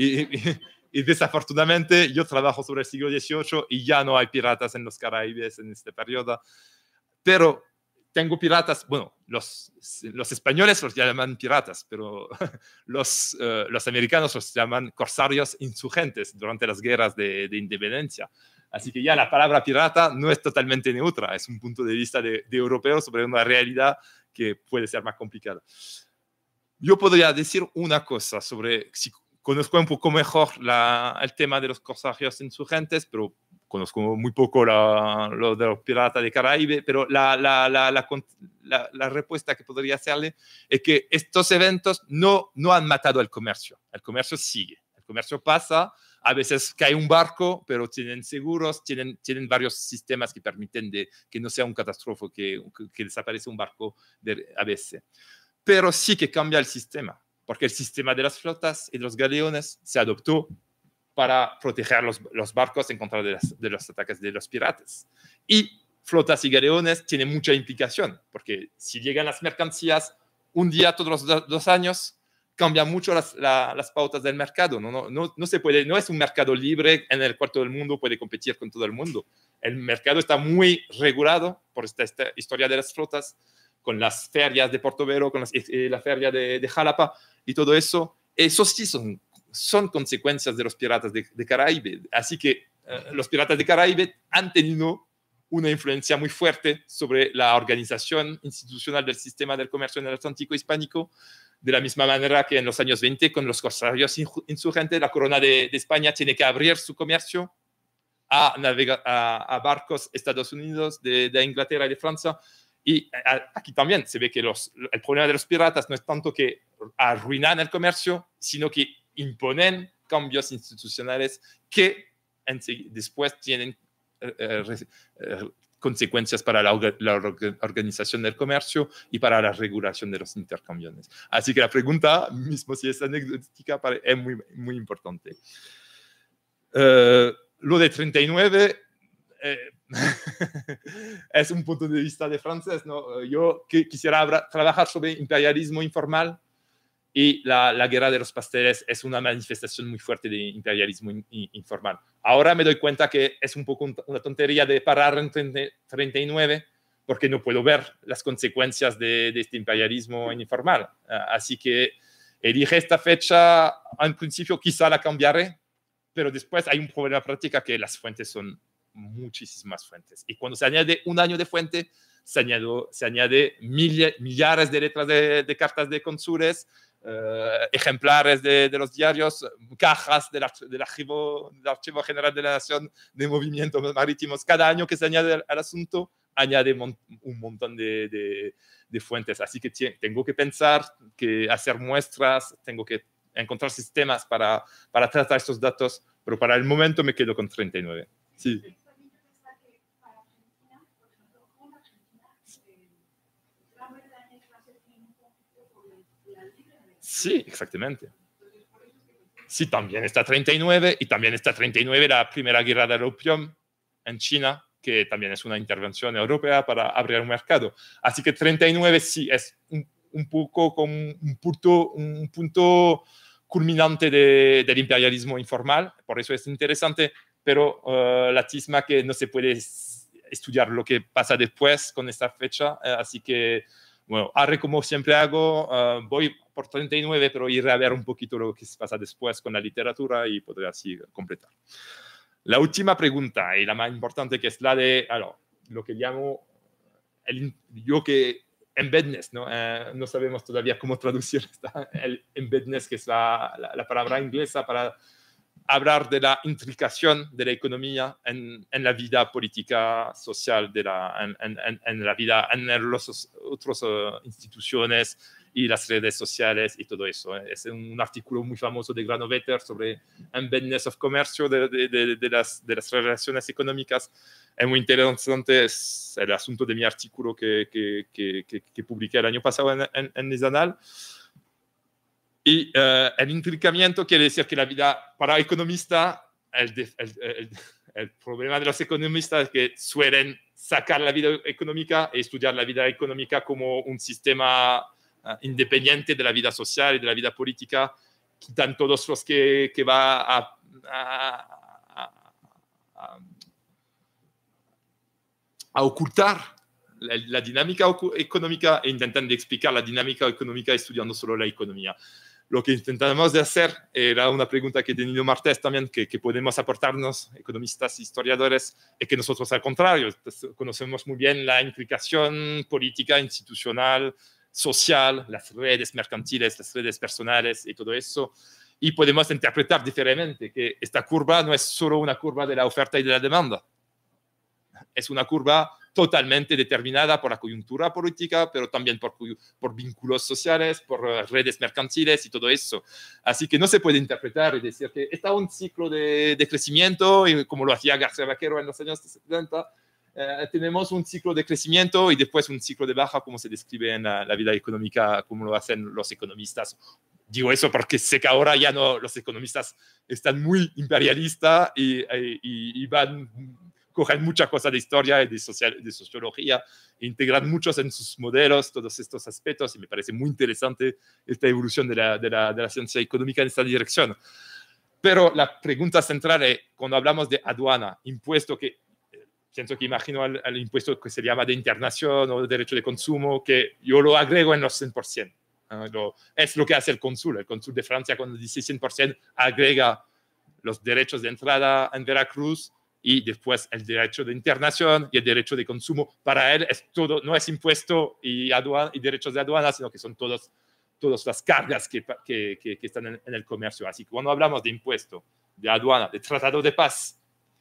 [SPEAKER 1] y desafortunadamente yo trabajo sobre el siglo XVIII y ya no hay piratas en los Caraíbes en este periodo. Pero tengo piratas, bueno, los españoles los llaman piratas, pero los americanos los llaman corsarios insurgentes durante las guerras de independencia. Así que ya la palabra pirata no es totalmente neutra, es un punto de vista de europeos sobre una realidad que puede ser más complicada. Yo podría decir una cosa sobre, si conozco un poco mejor el tema de los corsarios insurgentes, pero conozco muy poco lo de los piratas de Caraíbe, pero la respuesta que podría hacerle es que estos eventos no han matado el comercio sigue, el comercio pasa, a veces cae un barco, pero tienen seguros, tienen varios sistemas que permiten que no sea un catástrofe, que desaparece un barco a veces. Pero sí que cambia el sistema, porque el sistema de las flotas y los galeones se adoptó para proteger los barcos en contra de los ataques de los piratas. Y flotas y galeones tienen mucha implicación, porque si llegan las mercancías un día todos los 2 años, cambian mucho las pautas del mercado. No se puede, no es un mercado libre en el cual todo el mundo puede competir con todo el mundo. El mercado está muy regulado por esta historia de las flotas, con las ferias de Portobelo, con la feria de Jalapa y todo eso. Eso sí son consecuencias de los piratas de Caraíbe. Así que los piratas de Caraíbe han tenido una influencia muy fuerte sobre la organización institucional del sistema del comercio en el Atlántico hispánico, de la misma manera que en los años 20 con los corsarios insurgentes, la corona de España tiene que abrir su comercio a barcos de Estados Unidos, de Inglaterra y de Francia. Y aquí también se ve que el problema de los piratas no es tanto que arruinan el comercio, sino que imponen cambios institucionales que después tienen consecuencias para la organización del comercio y para la regulación de los intercambios. Así que la pregunta, mismo si es anecdótica, es muy, muy importante. Lo de 39 es un punto de vista de francés, ¿no? Yo quisiera trabajar sobre imperialismo informal y la guerra de los pasteles es una manifestación muy fuerte de imperialismo informal. Ahora me doy cuenta que es un poco una tontería de parar en 39 porque no puedo ver las consecuencias de este imperialismo informal. Así que elige esta fecha, en principio quizá la cambiaré, pero después hay un problema práctico que las fuentes son muchísimas fuentes. Y cuando se añade un año de fuente, se añade millares de letras de cartas de cónsules, ejemplares de los diarios, cajas del archivo general de la Nación de movimientos marítimos. Cada año que se añade al asunto, añade un montón de fuentes. Así que tengo que pensar, que hacer muestras, tengo que encontrar sistemas para tratar estos datos, pero para el momento me quedo con 39. Sí. Sí, exactamente. Sí, también está 39 y también está 39 la primera guerra del opium en China, que también es una intervención europea para abrir un mercado. Así que 39 sí es un poco como un punto culminante del imperialismo informal, por eso es interesante, pero la tisma que no se puede estudiar lo que pasa después con esta fecha, así que bueno, haré como siempre hago, voy por 39, pero iré a ver un poquito lo que pasa después con la literatura y podré así completar. La última pregunta, y la más importante, que es la de lo que llamo embeddedness, ¿no? No sabemos todavía cómo traducir el embeddedness, que es la palabra inglesa para hablar de la intricación de la economía en la vida política social, en la vida, en las otras instituciones y las redes sociales y todo eso. Es un artículo muy famoso de Granovetter sobre embeddedness of comercio de las relaciones económicas. Es muy interesante, es el asunto de mi artículo que publiqué el año pasado en Nizanal. Y el intricamiento quiere decir que la vida, para economista, el problema de los economistas es que suelen sacar la vida económica y estudiar la vida económica como un sistema independiente de la vida social y de la vida política, quitan todos los que va a ocultar la dinámica económica e intentan explicar la dinámica económica estudiando solo la economía. Lo que intentamos de hacer era una pregunta que ha tenido Martés también, que podemos aportarnos, economistas, historiadores, y que nosotros al contrario, conocemos muy bien la implicación política, institucional, social, las redes mercantiles, las redes personales y todo eso, y podemos interpretar diferentemente que esta curva no es solo una curva de la oferta y de la demanda, es una curva totalmente determinada por la coyuntura política, pero también por vínculos sociales, por redes mercantiles y todo eso. Así que no se puede interpretar y decir que está un ciclo de crecimiento, y como lo hacía García Vaquero en los años 70, tenemos un ciclo de crecimiento y después un ciclo de baja, como se describe en la vida económica, como lo hacen los economistas. Digo eso porque sé que ahora ya no, los economistas están muy imperialistas y cogen muchas cosas de historia y de sociología, e integran muchos en sus modelos todos estos aspectos, y me parece muy interesante esta evolución de la ciencia económica en esta dirección. Pero la pregunta central es, cuando hablamos de aduana, impuesto que, pienso que imagino al impuesto que se llama de internación o de derecho de consumo, que yo lo agrego en los 100%. Es lo que hace el cónsul de Francia cuando dice 100%, agrega los derechos de entrada en Veracruz, y después el derecho de internación y el derecho de consumo. Para él es todo, no es impuesto y derechos de aduana, sino que son todas las cargas que están en el comercio. Así que cuando hablamos de impuesto, de aduana, de tratado de paz,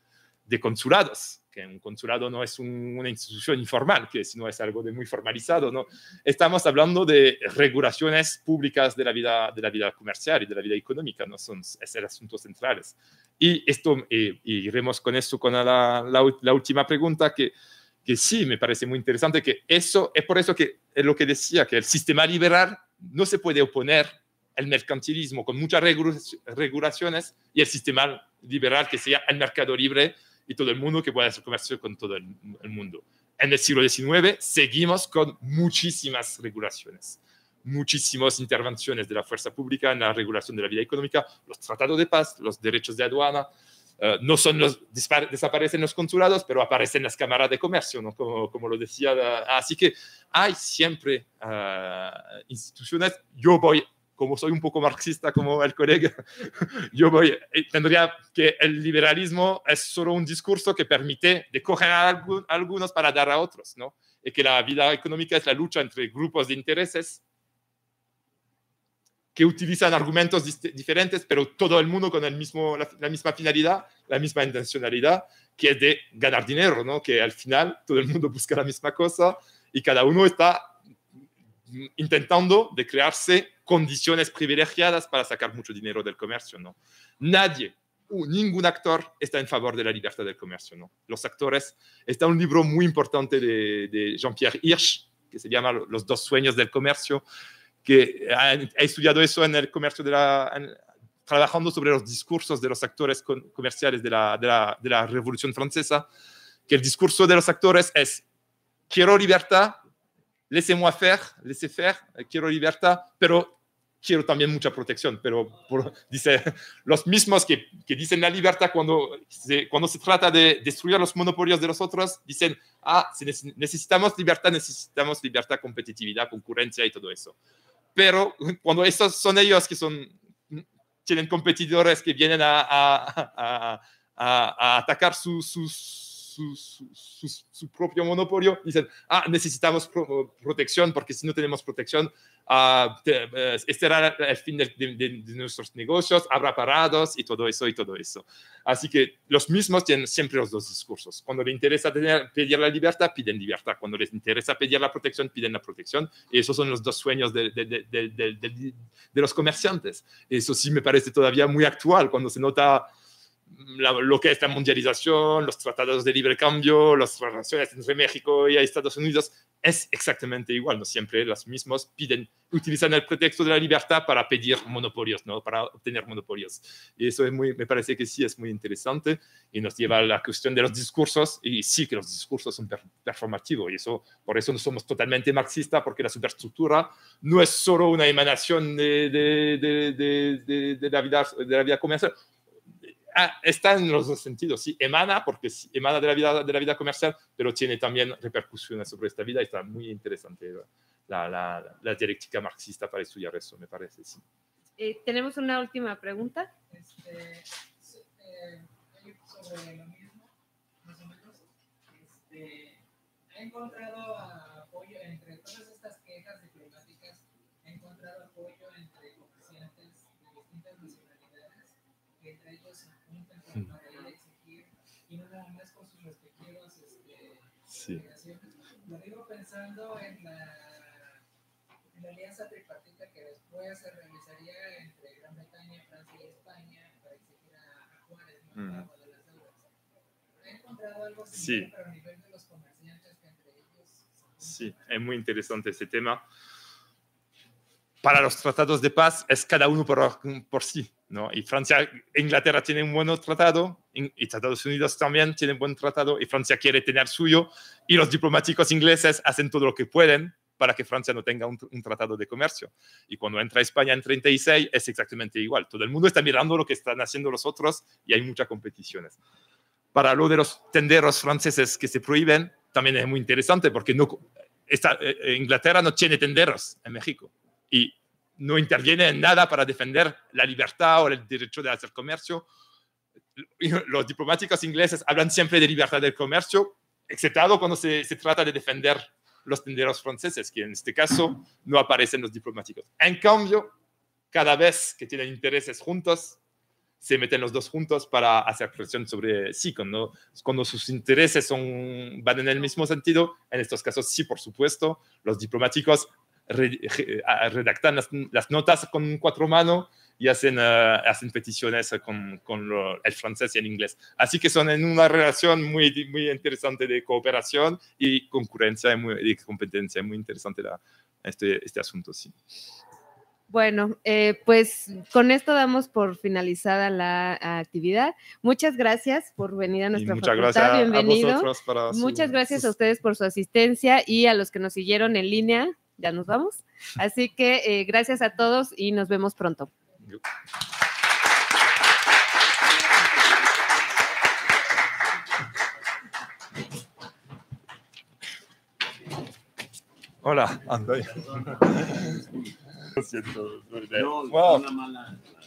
[SPEAKER 1] de consulados, que un consulado no es una institución informal, sino es algo de muy formalizado, ¿no? Estamos hablando de regulaciones públicas de la vida comercial y de la vida económica, ¿no? Es el asunto central. Y esto, iremos con esto con la última pregunta, que sí me parece muy interesante, que eso es por eso que es lo que decía, que el sistema liberal no se puede oponer al mercantilismo con muchas regulaciones y el sistema liberal que sea el mercado libre y todo el mundo que pueda hacer comercio con todo el mundo. En el siglo XIX seguimos con muchísimas regulaciones, muchísimas intervenciones de la fuerza pública en la regulación de la vida económica, los tratados de paz, los derechos de aduana, no son desaparecen los consulados, pero aparecen las cámaras de comercio, ¿no? Como lo decía. Así que hay siempre instituciones. Yo voy, como soy un poco marxista como el colega, tendría que el liberalismo es solo un discurso que permite de coger a algunos para dar a otros, ¿no? Y que la vida económica es la lucha entre grupos de intereses que utilizan argumentos diferentes, pero todo el mundo con la misma finalidad, la misma intencionalidad, que es de ganar dinero, ¿no? Que al final todo el mundo busca la misma cosa y cada uno está intentando de crearse condiciones privilegiadas para sacar mucho dinero del comercio, ¿no? Ningún actor está en favor de la libertad del comercio, ¿no? Los actores, está un libro muy importante de Jean-Pierre Hirsch, que se llama Los dos sueños del comercio, que ha estudiado eso en el comercio trabajando sobre los discursos de los actores comerciales de la Revolución Francesa, que el discurso de los actores es: quiero libertad, laissez-moi faire, quiero libertad, pero quiero también mucha protección. Pero dice, los mismos que dicen la libertad cuando se trata de destruir los monopolios de los otros, dicen, si necesitamos libertad, competitividad, concurrencia y todo eso. Pero cuando esos son ellos que tienen competidores que vienen a atacar su propio monopolio, dicen, necesitamos protección, porque si no tenemos protección, este será el fin de nuestros negocios, habrá parados y todo eso. Así que los mismos tienen siempre los dos discursos. Cuando les interesa pedir la libertad, piden libertad. Cuando les interesa pedir la protección, piden la protección. Y esos son los dos sueños de los comerciantes. Eso sí me parece todavía muy actual, cuando se nota lo que es la mundialización, los tratados de libre cambio, las relaciones entre México y Estados Unidos, es exactamente igual, ¿no? Siempre los mismos utilizan el pretexto de la libertad para pedir monopolios, ¿no? Para obtener monopolios. Y eso me parece que sí es muy interesante y nos lleva a la cuestión de los discursos, y sí que los discursos son performativos, y por eso no somos totalmente marxistas, porque la superestructura no es solo una emanación de la vida comercial. Está en los dos sentidos, sí, emana de la vida comercial, pero tiene también repercusiones sobre esta vida, y está muy interesante la dialéctica marxista para estudiar eso, me parece, sí.
[SPEAKER 2] Tenemos una última pregunta.
[SPEAKER 6] Sobre lo mismo, más o menos, he encontrado apoyo entre todas estas quejas diplomáticas, he encontrado apoyo entre comerciantes de distintas nacionalidades, que entre ellos se juntan para ir a exigir, y no nada más con sus respectivas delegaciones. Lo digo pensando en la alianza tripartita que después se realizaría entre Gran Bretaña, Francia y España para exigir a Juárez, ¿no? El pago de las deudas. He encontrado algo similar, pero a nivel de los comerciantes, que entre ellos...
[SPEAKER 1] Sí, es muy interesante ese tema. Para los tratados de paz es cada uno por sí, ¿no? Y Francia e Inglaterra tienen un buen tratado, y Estados Unidos también tienen un buen tratado, y Francia quiere tener suyo, y los diplomáticos ingleses hacen todo lo que pueden para que Francia no tenga un tratado de comercio. Y cuando entra España en 36 es exactamente igual. Todo el mundo está mirando lo que están haciendo los otros, y hay muchas competiciones. Para lo de los tenderos franceses que se prohíben, también es muy interesante, porque Inglaterra no tiene tenderos en México, y no interviene en nada para defender la libertad o el derecho de hacer comercio. Los diplomáticos ingleses hablan siempre de libertad del comercio, exceptado cuando se trata de defender los tenderos franceses, que en este caso no aparecen los diplomáticos. En cambio, cada vez que tienen intereses juntos, se meten los dos juntos para hacer presión sobre sí, cuando sus intereses van en el mismo sentido. En estos casos sí, por supuesto, los diplomáticos redactan las notas con 4 manos y hacen peticiones con el francés y el inglés. Así que son en una relación muy, muy interesante de cooperación y concurrencia y competencia. Muy interesante este asunto, sí.
[SPEAKER 2] Bueno, pues con esto damos por finalizada la actividad. Muchas gracias por venir a nuestra facultad.
[SPEAKER 1] Gracias.
[SPEAKER 2] Bienvenido.
[SPEAKER 1] Muchas
[SPEAKER 2] gracias a ustedes por su asistencia y a los que nos siguieron en línea. Ya nos vamos. Así que gracias a todos y nos vemos pronto.
[SPEAKER 1] Hola, Antonio. Lo siento.
[SPEAKER 7] No,
[SPEAKER 1] Wow.
[SPEAKER 7] una mala.